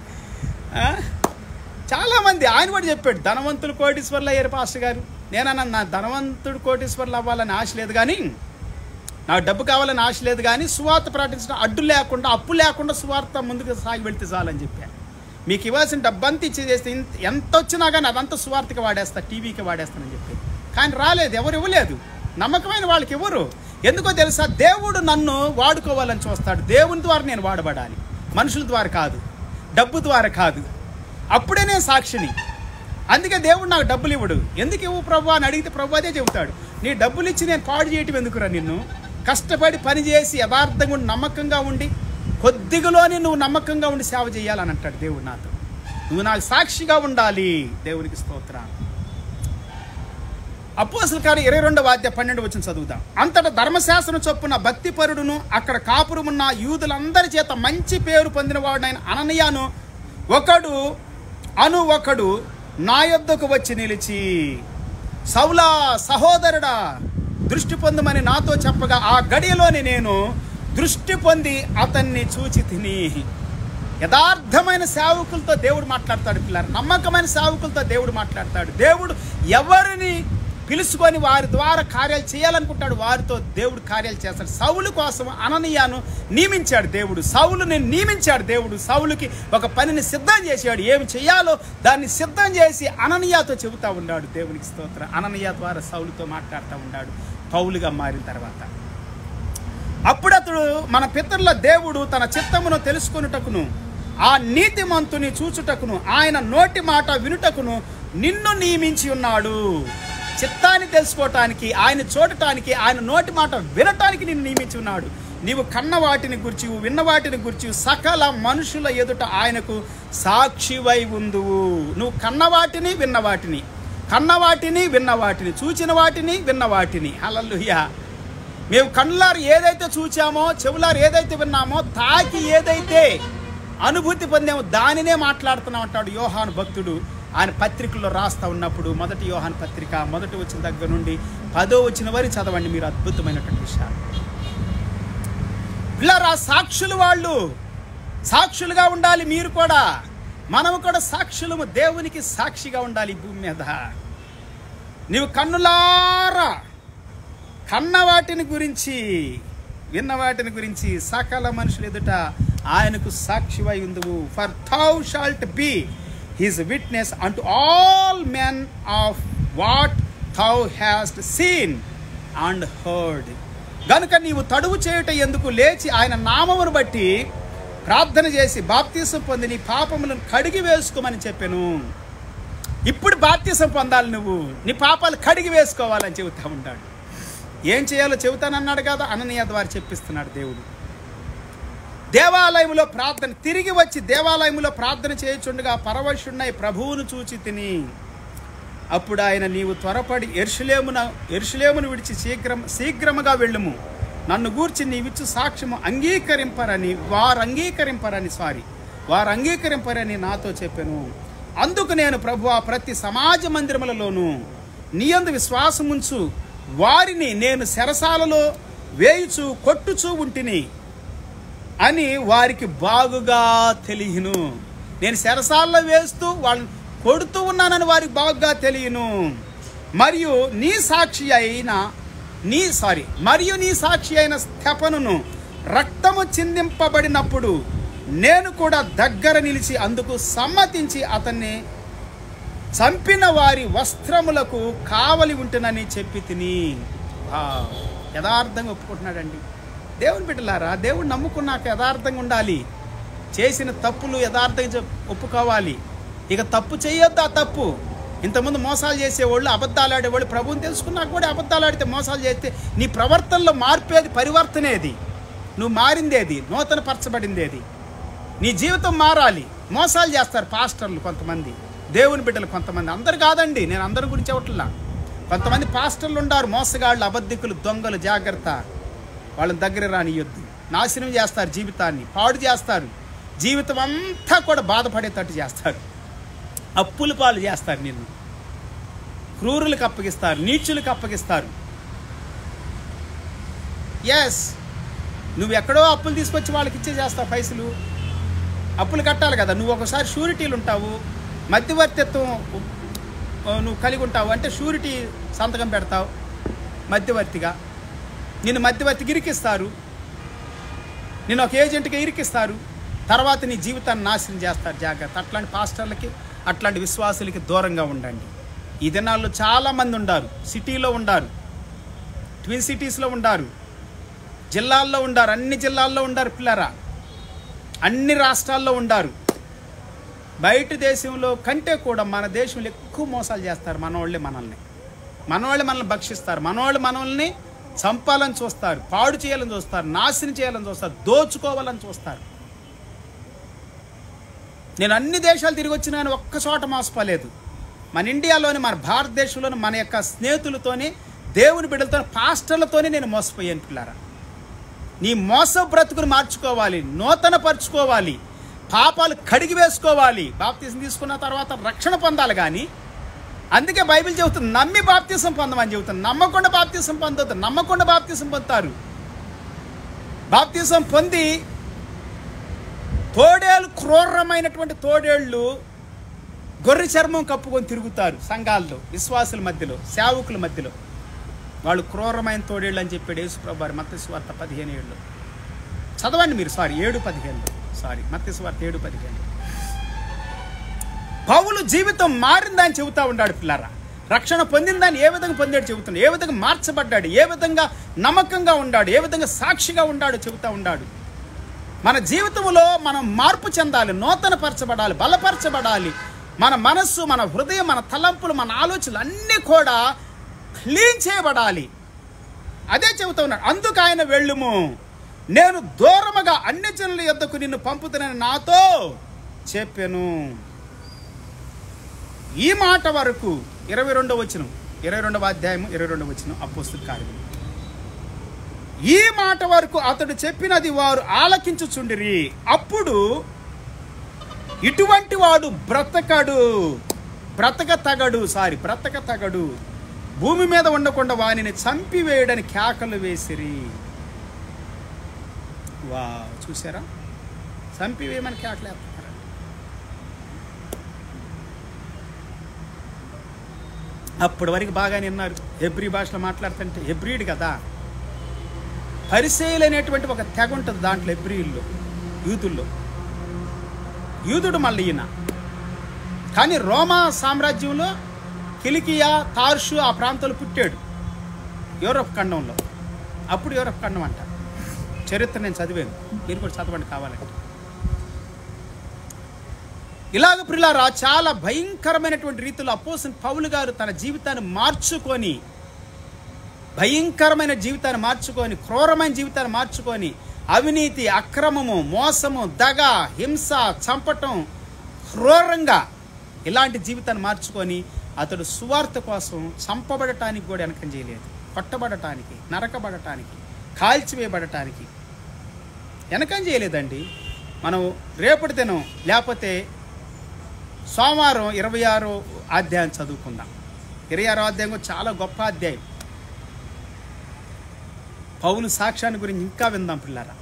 చాలామంది, ఆయన కూడా చెప్పాడు ధనవంతులు కోటీశ్వర్లు అయ్యారు పాస్టర్ గారు. నేనన్నా నా ధనవంతుడు కోటీశ్వర్లు అవ్వాలని ఆశ లేదు, కానీ నాకు డబ్బు కావాలని ఆశ లేదు, కానీ సువార్త ప్రకటించడం అడ్డు లేకుండా, అప్పు లేకుండా సువార్త ముందుకు సాగి వెళ్తే చాలని చెప్పాను. మీకు ఇవ్వాల్సిన డబ్బంతా ఇచ్చి చేస్తే ఎంత వచ్చినా కానీ అదంతా సువార్తకి వాడేస్తా, టీవీకి వాడేస్తానని చెప్పి. కానీ రాలేదు, ఎవరు ఇవ్వలేదు. నమ్మకమైన వాళ్ళకి ఎవరు, ఎందుకో తెలుసా, దేవుడు నన్ను వాడుకోవాలని చూస్తాడు. దేవుని ద్వారా నేను వాడబడాలి, మనుషుల ద్వారా కాదు, డబ్బు ద్వారా కాదు. అప్పుడే నేను సాక్షిని. అందుకే దేవుడు నాకు డబ్బులు ఇవ్వడు. ఎందుకు ఇవ్వు ప్రభు అని అడిగితే ప్రభు అదే చెబుతాడు, నీ డబ్బులు ఇచ్చి నేను పాడు చేయటం ఎందుకురా, నిన్ను కష్టపడి పని చేసి యథార్థంగా ఉండి నమ్మకంగా ఉండి కొద్దిగలోనే నువ్వు నమ్మకంగా ఉండి సేవ చేయాలని అంటాడు దేవుడు నాతో. నువ్వు నాకు సాక్షిగా ఉండాలి. దేవునికి స్తోత్రం. అపోస్తలుల కార్యం ఇరవై రెండవ అధ్యాయం పన్నెండు వచనం చదువుదాం. అంతటా ధర్మశాస్త్రం చొప్పున భక్తిపరుడును అక్కడ కాపురమున్న యూదులందరి చేత మంచి పేరు పొందినవాడైన అననీయను ఒకడు అను ఒకడు నా యొద్దకు వచ్చి నిలిచి, సౌలా సహోదరుడా దృష్టి పొందమని నాతో చెప్పగా ఆ గడియలోని నేను దృష్టి పొంది అతన్ని చూచి తిని. యథార్థమైన సేవకులతో దేవుడు మాట్లాడతాడు పిల్లలు, నమ్మకమైన సేవకులతో దేవుడు మాట్లాడతాడు. దేవుడు ఎవరిని పిలుచుకొని వారి ద్వారా కార్యాలు చేయాలనుకుంటాడు, వారితో దేవుడు కార్యాలు చేస్తాడు. సౌలు కోసం అననీయను నియమించాడు దేవుడు. సౌలుని నియమించాడు దేవుడు. సౌలుకి ఒక పనిని సిద్ధం చేశాడు, ఏమి చేయాలో దాన్ని సిద్ధం చేసి అననీయతో చెబుతూ ఉన్నాడు. దేవునికి స్తోత్రం. అననీయ ద్వారా సౌలుతో మాట్లాడుతూ ఉన్నాడు పౌలుగా మారిన తర్వాత. అప్పుడు అతడు మన పితరుల దేవుడు తన చిత్తమును తెలుసుకొనుటకును ఆ నీతిమంతుని చూచుటకును ఆయన నోటి మాట వినుటకును నిన్ను నియమించి ఉన్నాడు. చిత్తాన్ని తెలుసుకోవటానికి, ఆయన చూడటానికి, ఆయన నోటి మాట వినటానికి నిన్ను నియమించి ఉన్నాడు. నీవు కన్న వాటిని గురించి, విన్న వాటిని గురించి సకల మనుషుల ఎదుట ఆయనకు సాక్షివై ఉందువు. నువ్వు కన్న వాటిని, విన్న వాటిని, కన్న వాటిని, విన్న వాటిని, చూచిన వాటిని, విన్న వాటిని. హల్లెలూయా. మేము కళ్ళారు ఏదైతే చూచామో, చెవులారు ఏదైతే విన్నామో, తాకి ఏదైతే అనుభూతి పొందామో దానినే మాట్లాడుతున్నాం అంటాడు యోహాను భక్తుడు. ఆయన పత్రికల్లో రాస్తా ఉన్నప్పుడు మొదటి యోహాను పత్రిక మొదటి వచ్చిన దగ్గర నుండి పదో వచ్చిన వరకు చదవండి, మీరు అద్భుతమైనటువంటి విషయాలు. పిల్లరా, సాక్షులు వాళ్ళు సాక్షులుగా ఉండాలి. మీరు కూడా, మనము కూడా సాక్షులము, దేవునికి సాక్షిగా ఉండాలి భూమి మీద. నీవు కన్నులారా కన్న వాటిని గురించి, విన్న వాటిని గురించి సకల మనుషులు ఎదుట ఆయనకు సాక్షివై ఉందువు. For thou shalt be his witness unto all men of what thou hast seen and heard. గనుక నీవు తడువు చేయుట ఎందుకు లేచి ఆయన నామమును బట్టి ప్రార్థన చేసి బాప్తీసం పొంది నీ పాపములను కడిగి వేసుకోమని చెప్పాను. ఇప్పుడు బాప్తీసం పొందాలి, నువ్వు నీ పాపాలు కడిగి వేసుకోవాలని చెబుతా ఉంటాడు. ఏం చేయాలో చెబుతానన్నాడు కదా, అననీయ ద్వారా చెప్పిస్తున్నాడు దేవుడు. దేవాలయంలో ప్రార్థన, తిరిగి వచ్చి దేవాలయంలో ప్రార్థన చేయుచుండగా పరవశున్నై ప్రభువును చూచి తిని. అప్పుడు ఆయన, నీవు త్వరపడి యెరూషలేమున యెరూషలేమును విడిచి శీఘ్రం శీఘ్రముగా వెళ్ళుము, నన్ను గూర్చి నీవిచ్చు సాక్ష్యము అంగీకరింపరని వారు అంగీకరింపరని సారీ వారు అంగీకరింపరని నాతో చెప్పాను. అందుకు నేను ప్రభువా ప్రతి సమాజ మందిరములలోనూ నీ యందు విశ్వాసముంచు వారిని నేను చెరసాలలో వేయుచు కొట్టుచూ ఉంటిని అని వారికి బాగుగా తెలియను. నేను చెరసాలలో వేస్తూ వాళ్ళని కొడుతూ ఉన్నానని వారికి బాగుగా తెలియను. మరియు నీ సాక్షి అయిన నీ సారీ మరియు నీ సాక్షి అయిన స్తెఫనును రక్తము చిందింపబడినప్పుడు నేను కూడా దగ్గర నిలిచి అందుకు సమ్మతించి అతన్ని చంపిన వారి వస్త్రములకు కావలి ఉంటునని చెప్పి తిని. యథార్థంగా ఒప్పుకుంటున్నాడండి. దేవుని బిడ్డలారా, దేవుడు నమ్ముకున్నాక యథార్థంగా ఉండాలి. చేసిన తప్పులు యథార్థంగా ఒప్పుకోవాలి. ఇక తప్పు చేయొద్దు. ఆ తప్పు ఇంతకుముందు మోసాలు చేసేవాళ్ళు, అబద్ధాలు ఆడేవాళ్ళు ప్రభువుని తెలుసుకున్నాక కూడా అబద్ధాలు ఆడితే, మోసాలు చేస్తే నీ ప్రవర్తనలో మార్పేది, పరివర్తనేది, నువ్వు మారిందేది, నూతన పరచబడిందేది, నీ జీవితం మారాలి. మోసాలు చేస్తారు పాస్టర్లు కొంతమంది, దేవుని బిడ్డలు కొంతమంది, అందరు కాదండి, నేను అందరి గురించి చెప్పట్లా. కొంతమంది పాస్టర్లు ఉన్నారు మోసగాళ్ళు, అబద్ధికులు, దొంగలు. జాగ్రత్త, వాళ్ళని దగ్గర రానియొద్దు. నాశనం చేస్తారు, జీవితాన్ని పాడు చేస్తారు, జీవితం అంతా కూడా బాధపడేటట్టు చేస్తారు, అప్పుల పాలు చేస్తారు, నిన్ను క్రూరులకు అప్పగిస్తారు, నీచులకు అప్పగిస్తారు. ఎస్, నువ్వు ఎక్కడో అప్పులు తీసుకొచ్చి వాళ్ళకి ఇచ్చే చేస్తావు పైసలు. అప్పులు కట్టాలి కదా. నువ్వు ఒకసారి షూరిటీలు ఉంటావు, మధ్యవర్తిత్వం నువ్వు కలిగి ఉంటావు, అంటే షూరిటీ సంతకం పెడతావు మధ్యవర్తిగా. నిన్ను మధ్యవర్తికి ఇరికిస్తారు, నిన్ను ఒక ఏజెంట్గా ఇరికిస్తారు, తర్వాత నీ జీవితాన్ని నాశనం చేస్తారు. జాగ్రత్త. అట్లాంటి పాస్టర్లకి, అట్లాంటి విశ్వాసులకి దూరంగా ఉండండి. ఈ దినాల్లో చాలామంది ఉండారు, సిటీలో ఉండారు, ట్విన్ సిటీస్లో ఉండారు, జిల్లాల్లో ఉండారు, అన్ని జిల్లాల్లో ఉండారు పిల్లరా, అన్ని రాష్ట్రాల్లో ఉండారు. బయట దేశంలో కంటే కూడా మన దేశంలో ఎక్కువ మోసాలు చేస్తారు. మనవాళ్ళే మనల్ని మనవాళ్ళే మనల్ని భక్షిస్తారు, మనవాళ్ళు మనల్ని చంపాలని చూస్తారు, పాడు చేయాలని చూస్తారు, నాశనం చేయాలని చూస్తారు, దోచుకోవాలని చూస్తారు. నేను అన్ని దేశాలు తిరిగి వచ్చినా కానీ ఒక్క చోట మోసపోలేదు. మన ఇండియాలోని, మన భారతదేశంలోని మన యొక్క స్నేహితులతోని, దేవుని బిడ్డలతో, పాస్టర్లతోనే నేను మోసపోయాను పిల్లారా. నీ మోస బ్రతుకుని మార్చుకోవాలి, నూతన పరుచుకోవాలి, పాపాలు కడిగి వేసుకోవాలి. బాప్తీసం తీసుకున్న తర్వాత రక్షణ పొందాలి. కానీ అందుకే బైబిల్ చెబుతుంది నమ్మి బాప్తీసం పొందమని చెబుతుంది. నమ్మకుండా బాప్తీసం పొందొద్దు. నమ్మకుండా బాప్తీసం పొందుతారు. బాప్తీసం పొంది తోడేళ్ళు, క్రూరమైనటువంటి తోడేళ్ళు గొర్రె చర్మం కప్పుకొని తిరుగుతారు సంఘాల్లో, విశ్వాసుల మధ్యలో, సేవకుల మధ్యలో. వాళ్ళు క్రూరమైన తోడేళ్ళు అని చెప్పాడు యేసుప్రభువు వారు మత్తయి సువార్త పదిహేను ఏళ్ళు చదవండి మీరు. సారీ ఏడు పదిహేనులో సారీ మత్తయి సువార్త ఏడు పదిహేను. పౌలు జీవితం మారిందని చెబుతా ఉన్నాడు పిల్లారా. రక్షణ పొందిందని ఏ విధంగా పొందాడు చెబుతున్నాడు, ఏ విధంగా మార్చబడ్డాడు, ఏ విధంగా నమ్మకంగా ఉన్నాడు, ఏ విధంగా సాక్షిగా ఉన్నాడు చెబుతా ఉన్నాడు. మన జీవితంలో మనం మార్పు చెందాలి, నూతన పరచబడాలి, బలపరచబడాలి. మన మనస్సు, మన హృదయం, మన తలంపులు, మన ఆలోచనలు అన్నీ కూడా క్లీన్ చేయబడాలి. అదే చెబుతా ఉన్నాడు. అందుకు ఆయన వెళ్ళుము, నేను దూరముగా అన్ని జనుల యొద్దకు నిన్ను పంపుతానని నాతో చెప్పాను. ఈ మాట వరకు ఇరవై రెండవ వచనం, ఇరవై రెండవ అధ్యాయము ఇరవై రెండవ వచనం అపోస్తలుల కార్యములు. ఈ మాట వరకు అతడు చెప్పినది వారు ఆలకించుచుండిరి. అప్పుడు ఇటువంటి వాడు బ్రతకడు బ్రతక తగడు సారీ బ్రతక తగడు భూమి మీద ఉండకుండా వానిని చంపివేయడని కేకలు వేసిరి. వా చూసారా, చంపివేయమని కేకలు వేస్తున్నారు. అప్పటి వరకు బాగానే ఉన్నారు. హెబ్రీ భాషలో మాట్లాడుతుంటే, హెబ్రీడ్ కదా, పరిసయ్యులు అనేటువంటి ఒక తెగ ఉంటుంది దాంట్లో, హెబ్రీల్లో, యూదుల్లో. యూదుడు మళ్ళీ ఈయన. కానీ రోమా సామ్రాజ్యంలో కిలికియా, తార్షు ఆ ప్రాంతాలు పుట్టాడు, యూరప్ ఖండంలో. అప్పుడు యూరప్ ఖండం అంట. చరిత్ర నేను చదివాను, మీరు కూడా చదవండి కావాలంటే. ఇలాగ ప్రియులారా, చాలా భయంకరమైనటువంటి రీతిలో అపోస్తలుడైన పౌలు గారు తన జీవితాన్ని మార్చుకొని, భయంకరమైన జీవితాన్ని మార్చుకొని, క్రూరమైన జీవితాన్ని మార్చుకొని, అవినీతి, అక్రమము, మోసము, దగ, హింస, చంపటం, క్రూరంగా ఇలాంటి జీవితాన్ని మార్చుకొని అతడు సువార్త కోసం చంపబడటానికి కూడా వెనకం చేయలేదు. కొట్టబడటానికి, నరకబడటానికి, కాల్చివేయబడటానికి వెనకం చేయలేదండి. మనం రేపటి దినం లేకపోతే సోమవారం ఇరవై ఆరో అధ్యాయం చదువుకుందాం. ఇరవై ఆరో అధ్యాయం చాలా గొప్ప అధ్యాయం. పౌలు సాక్ష్యాన్ని గురించి ఇంకా విందాం పిల్లారా.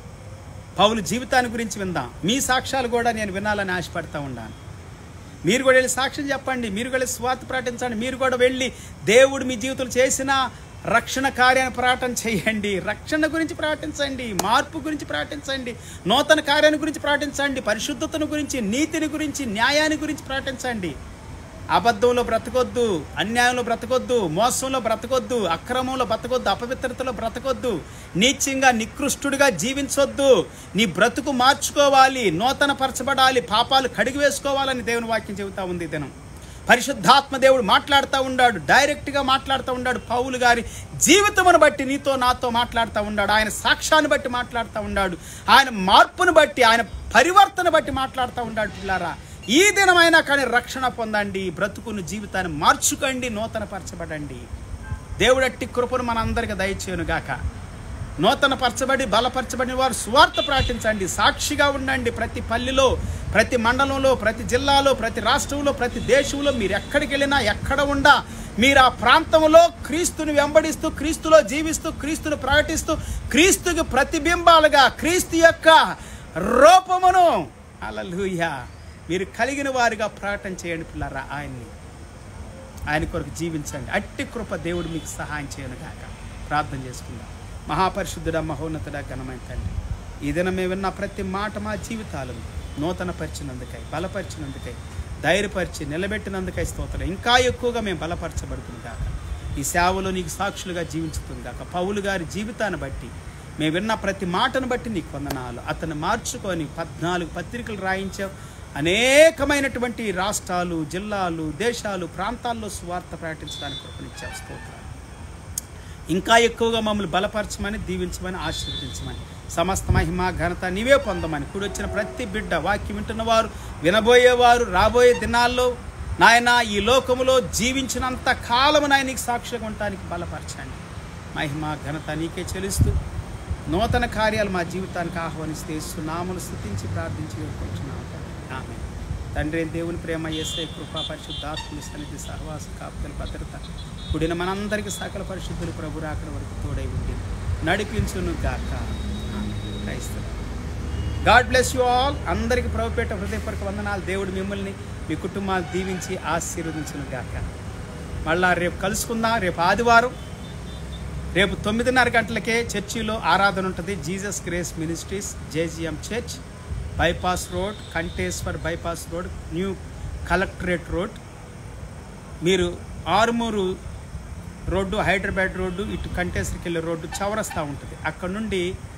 పౌలు జీవితాన్ని గురించి విందాం. మీ సాక్ష్యాలు కూడా నేను వినాలని ఆశపడతా ఉన్నాను. మీరు కూడా వెళ్ళి సాక్ష్యం చెప్పండి, మీరు కూడా స్వార్థ ప్రకటించండి, మీరు కూడా వెళ్ళి దేవుడు మీ జీవితంలో చేసిన రక్షణ కార్యాన్ని ప్రకటన చేయండి. రక్షణ గురించి ప్రకటించండి, మార్పు గురించి ప్రకటించండి, నూతన కార్యాన్ని గురించి ప్రకటించండి, పరిశుద్ధతను గురించి, నీతిని గురించి, న్యాయాన్ని గురించి ప్రకటించండి. అబద్ధంలో బ్రతకొద్దు, అన్యాయంలో బ్రతకొద్దు, మోసంలో బ్రతకొద్దు, అక్రమంలో బ్రతకొద్దు, అపవిత్రతలో బ్రతకొద్దు, నీచంగా నికృష్టుడిగా జీవించొద్దు. నీ బ్రతుకు మార్చుకోవాలి, నూతన పరచబడాలి, పాపాలు కడిగి వేసుకోవాలని దేవుని వాక్యం చెబుతా ఉంది. దినం పరిశుద్ధాత్మ దేవుడు మాట్లాడుతూ ఉన్నాడు, డైరెక్ట్గా మాట్లాడుతూ ఉన్నాడు. పౌలు గారి జీవితమును బట్టి నీతో నాతో మాట్లాడుతూ ఉన్నాడు, ఆయన సాక్ష్యాన్ని బట్టి మాట్లాడుతూ ఉన్నాడు, ఆయన మార్పును బట్టి, ఆయన పరివర్తన బట్టి మాట్లాడుతూ ఉన్నాడు. పిల్లారా, ఈ దినమైనా కానీ రక్షణ పొందండి, బ్రతుకును జీవితాన్ని మార్చుకోండి, నూతన పరచబడండి. దేవుడు అట్టి కృపను మనందరికీ దయచేయును గాక. నూతన పరచబడి బలపరచబడిన వారు సువార్త ప్రకటించండి, సాక్షిగా ఉండండి. ప్రతి పల్లెలో, ప్రతి మండలంలో, ప్రతి జిల్లాలో, ప్రతి రాష్ట్రంలో, ప్రతి దేశంలో మీరు ఎక్కడికి వెళ్ళినా, ఎక్కడ ఉండా మీరు ఆ ప్రాంతంలో క్రీస్తుని వెంబడిస్తూ, క్రీస్తులో జీవిస్తూ, క్రీస్తును ప్రకటిస్తూ, క్రీస్తుకి ప్రతిబింబాలుగా క్రీస్తు యొక్క రూపమును హల్లెలూయా మీరు కలిగిన వారిగా ప్రకటన చేయండి పిల్లారా. ఆయన్ని ఆయన కొరకు జీవించండి. అట్టి కృప దేవుడు మీకు సహాయం చేయను గాక. ప్రార్థన చేసుకుందాం. మహాపరిశుద్ధుడ, మహోన్నతుడ, ఘనమైన తండ్రి, ఈ దినం మేము విన్న ప్రతి మాట మా జీవితాలను నూతన పరిచినందుకై, బలపరిచినందుకై, ధైర్యపరిచి నిలబెట్టినందుకై స్తోత్రం. ఇంకా ఎక్కువగా మేము బలపరచబడుతుంది గాక. ఈ సేవలో నీకు సాక్షులుగా జీవించుతుంది గాక. పౌలు గారి జీవితాన్ని బట్టి, మేము విన్న ప్రతి మాటను బట్టి నీకు వందనాలు. అతను మార్చుకొని పద్నాలుగు పత్రికలు రాయించావు. అనేకమైనటువంటి రాష్ట్రాలు, జిల్లాలు, దేశాలు, ప్రాంతాల్లో సువార్త ప్రకటించడానికి కృపనిచ్చావు. స్తోత్రాలు. ఇంకా ఎక్కువగా మమ్మల్ని బలపరచమని, దీవించమని, ఆశీర్వదించమని, సమస్త మహిమ ఘనత నీవే పొందమని, కూడి వచ్చిన ప్రతి బిడ్డ, వాక్యం వింటున్నవారు, వినబోయేవారు, రాబోయే దినాల్లో నాయన ఈ లోకములో జీవించినంత కాలము నాయన నీకు సాక్షిగా ఉండటానికి బలపరచండి. మహిమ ఘనత నీకే చెల్లిస్తూ నూతన కార్యాలు మా జీవితానికి ఆహ్వానిస్తే నామను స్తుతించి ప్రార్థించి వేడుకుంటున్నాము. ఆమేన్. తండ్రి దేవుని ప్రేమ, యేసయ్య కృప, పరిశుద్ధాత్మని సన్నిధి, సహవాస, కాపుదల, భద్రత కూడిన మనందరికీ సకల పరిశుద్ధులు ప్రభు రాకడ వరకు తోడై ఉండి నడిపించును గాక. క్రైస్తవ గాడ్ బ్లెస్ యు ఆల్. అందరికీ ప్రభుపేట హృదయపూర్వక వందనాలు. దేవుడు మిమ్మల్ని, మీ కుటుంబాలు దీవించి ఆశీర్వదించును గాక. మళ్ళా రేపు కలుసుకుందాం. రేపు ఆదివారం, రేపు తొమ్మిదిన్నర గంటలకే చర్చిలో ఆరాధన ఉంటుంది. Jesus Grace Ministries, JGM church, bypass road, Kanteshwar bypass road, new collectorate road. మీరు ఆరుమూరు రోడ్డు, హైదరాబాద్ రోడ్డు, ఇటు కంటేశ్వర్కి వెళ్ళే రోడ్డు చౌరస్తా ఉంటుంది. అక్కడ నుండి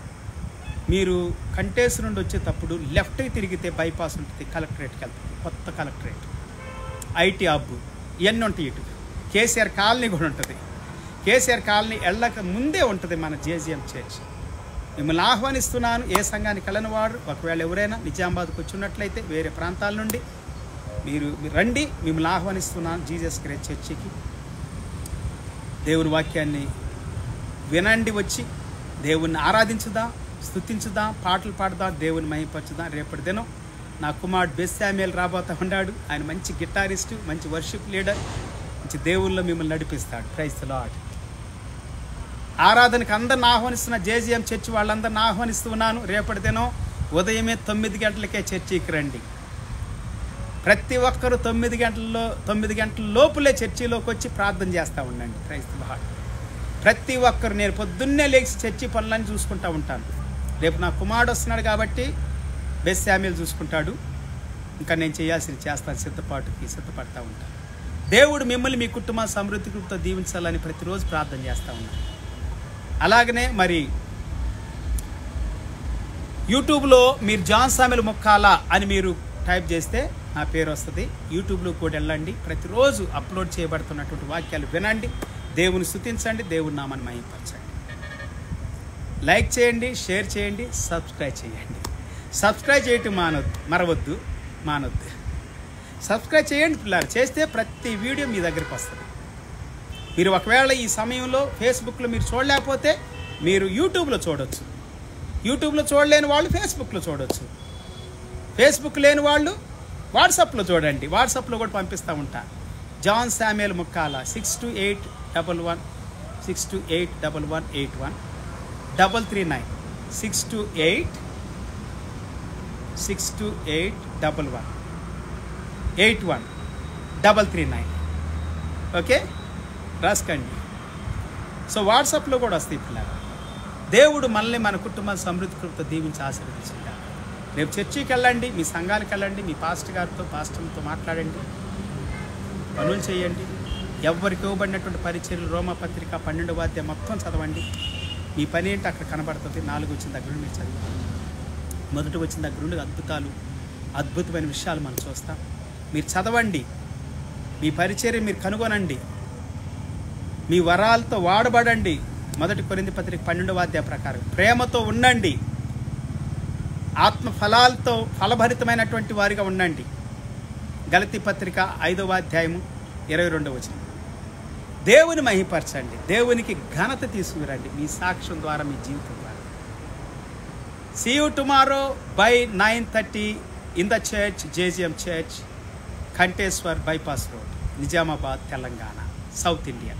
మీరు కంటేశ్వర్ నుండి వచ్చేటప్పుడు లెఫ్ట్కి తిరిగితే బైపాస్ ఉంటుంది, కలెక్టరేట్కి వెళ్తుంది. కొత్త కలెక్టరేట్, ఐటీ హబ్ ఇవన్నీ ఉంటాయి. ఇటు కేసీఆర్ కాలనీ కూడా ఉంటుంది. కేసీఆర్ కాలనీ వెళ్ళక ముందే ఉంటుంది మన జేజీఎం చర్చ్. మిమ్మల్ని ఆహ్వానిస్తున్నాను. ఏ సంఘానికి వెళ్ళని వారు ఒకవేళ ఎవరైనా నిజామాబాద్కి వచ్చి ఉన్నట్లయితే వేరే ప్రాంతాల నుండి మీరు రండి. మిమ్మల్ని ఆహ్వానిస్తున్నాను జీసస్ గ్రేస్ చర్చికి. దేవుని వాక్యాన్ని వినండి, వచ్చి దేవుణ్ణి ఆరాధించుదాం, స్తుతించుదాం, పాటలు పాడుదాం, దేవుని మహిమపరచుదాం. రేపటి దినం నా కుమారుడు బెస్సామ్యూయల్ రాబోతా ఉన్నాడు. ఆయన మంచి గిటారిస్టు, మంచి వర్షిప్ లీడర్, మంచి దేవుళ్ళలో మిమ్మల్ని నడిపిస్తాడు. Praise the Lord. ఆరాధనకు అందరిని ఆహ్వానిస్తున్న జేజీఎం చర్చి వాళ్ళందరిని ఆహ్వానిస్తున్నాను. రేపటి దినం ఉదయమే తొమ్మిది గంటలకే చర్చికి రండి. ప్రతి ఒక్కరు తొమ్మిది గంటల్లో తొమ్మిది గంటల లోపులే చర్చిలోకి వచ్చి ప్రార్థన చేస్తూ ఉండండి. Praise the Lord. ప్రతి ఒక్కరు, నేను పొద్దున్నే లేచి చర్చి పనులని చూసుకుంటూ ఉంటాను. రేపు నా కుమారుడు వస్తున్నాడు కాబట్టి బెస్సామ్యూయల్ చూసుకుంటాడు. ఇంకా నేను చేయాల్సింది చేస్తాను, సిద్ధపాటుకి సిద్ధపడతా ఉంటాను. దేవుడు మిమ్మల్ని, మీ కుటుంబ సమృద్ధి కృపతో దీవించాలని ప్రతిరోజు ప్రార్థన చేస్తూ ఉన్నాను. అలాగనే మరి యూట్యూబ్లో మీరు జాన్ సామ్యూయల్ ముక్కాల అని మీరు టైప్ చేస్తే నా పేరు వస్తుంది. యూట్యూబ్లో కూడా వెళ్ళండి. ప్రతిరోజు అప్లోడ్ చేయబడుతున్నటువంటి వాక్యాలు వినండి, దేవుని స్తుతించండి, దేవుని నామాన్ని మహిమపరచండి. లైక్ చేయండి, షేర్ చేయండి, సబ్స్క్రైబ్ చేయండి. సబ్స్క్రైబ్ చేయటం మానొద్దు, మరవద్దు, మానొద్దు. సబ్స్క్రైబ్ చేయండి పిల్లలు. చేస్తే ప్రతి వీడియో మీ దగ్గరికి వస్తుంది. మీరు ఒకవేళ ఈ సమయంలో ఫేస్బుక్లో మీరు చూడలేకపోతే మీరు యూట్యూబ్లో చూడవచ్చు. యూట్యూబ్లో చూడలేని వాళ్ళు ఫేస్బుక్లో చూడవచ్చు. ఫేస్బుక్ లేని వాళ్ళు వాట్సాప్లో చూడండి. వాట్సాప్లో కూడా పంపిస్తూ ఉంటా. John Samuel Mukkala six two eight double one six two eight double one eight one double three nine six two eight six two eight double one eight one double three nine. Okay, రాసుకోండి. So వాట్సాప్లో కూడా వస్తాయి పిల్లలు. దేవుడు మనల్ని మన కుటుంబం సమృద్ధి కృపతో దీవించి ఆశీర్వదించింది. రేపు చర్చికి వెళ్ళండి, మీ సంఘాలకు వెళ్ళండి, మీ పాస్టర్ గారితో పాస్టర్తో మాట్లాడండి, పనులు చేయండి. ఎవరికి ఇవ్వబడినటువంటి పరిచర్యలు రోమపత్రిక పన్నెండవ అధ్యాయం మొత్తం చదవండి. మీ పని ఏంటి అక్కడ కనబడుతుంది. నాలుగు వచ్చిన దగ్గర నుండి మీరు చదివి మొదటి వచ్చిన దగ్గర నుండి అద్భుతాలు అద్భుతమైన విషయాలు మనం చూస్తాం. మీరు చదవండి, మీ పరిచర్య మీరు కనుగొనండి, మీ వరాలతో వాడబడండి. మొదటి కొరింథీ పత్రిక పన్నెండవ అధ్యాయం ప్రకారం ప్రేమతో ఉండండి, ఆత్మ ఫలాలతో ఫలభరితమైనటువంటి వారిగా ఉండండి. గలతీ పత్రిక ఐదవ అధ్యాయము ఇరవై రెండవ వచనం. దేవుని మహిపరచండి, దేవునికి ఘనత తీసుకురండి మీ సాక్ష్యం ద్వారా, మీ జీవితం ద్వారా. See you tomorrow by nine thirty in the church, JGM church, Kanteshwar bypass road, Nizamabad, Telangana, south India.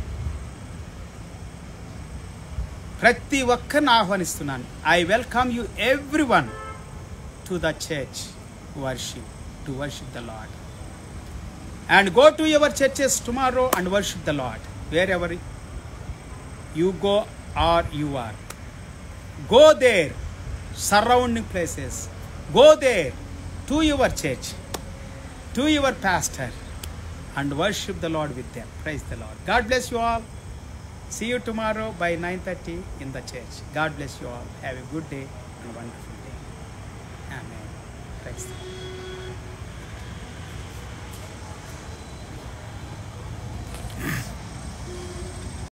ప్రతి ఒక్కరిని ఆహ్వానిస్తున్నాను. I welcome you everyone to the church worship, to worship the Lord. And go to your churches tomorrow and worship the Lord wherever you go or you are. Go there, surrounding places. Go there to your church, to your pastor, and worship the Lord with them. Praise the Lord. God bless you all. See you tomorrow by nine thirty in the church. God bless you all. Have a good day and wonderful day. Amen. Praise the Lord.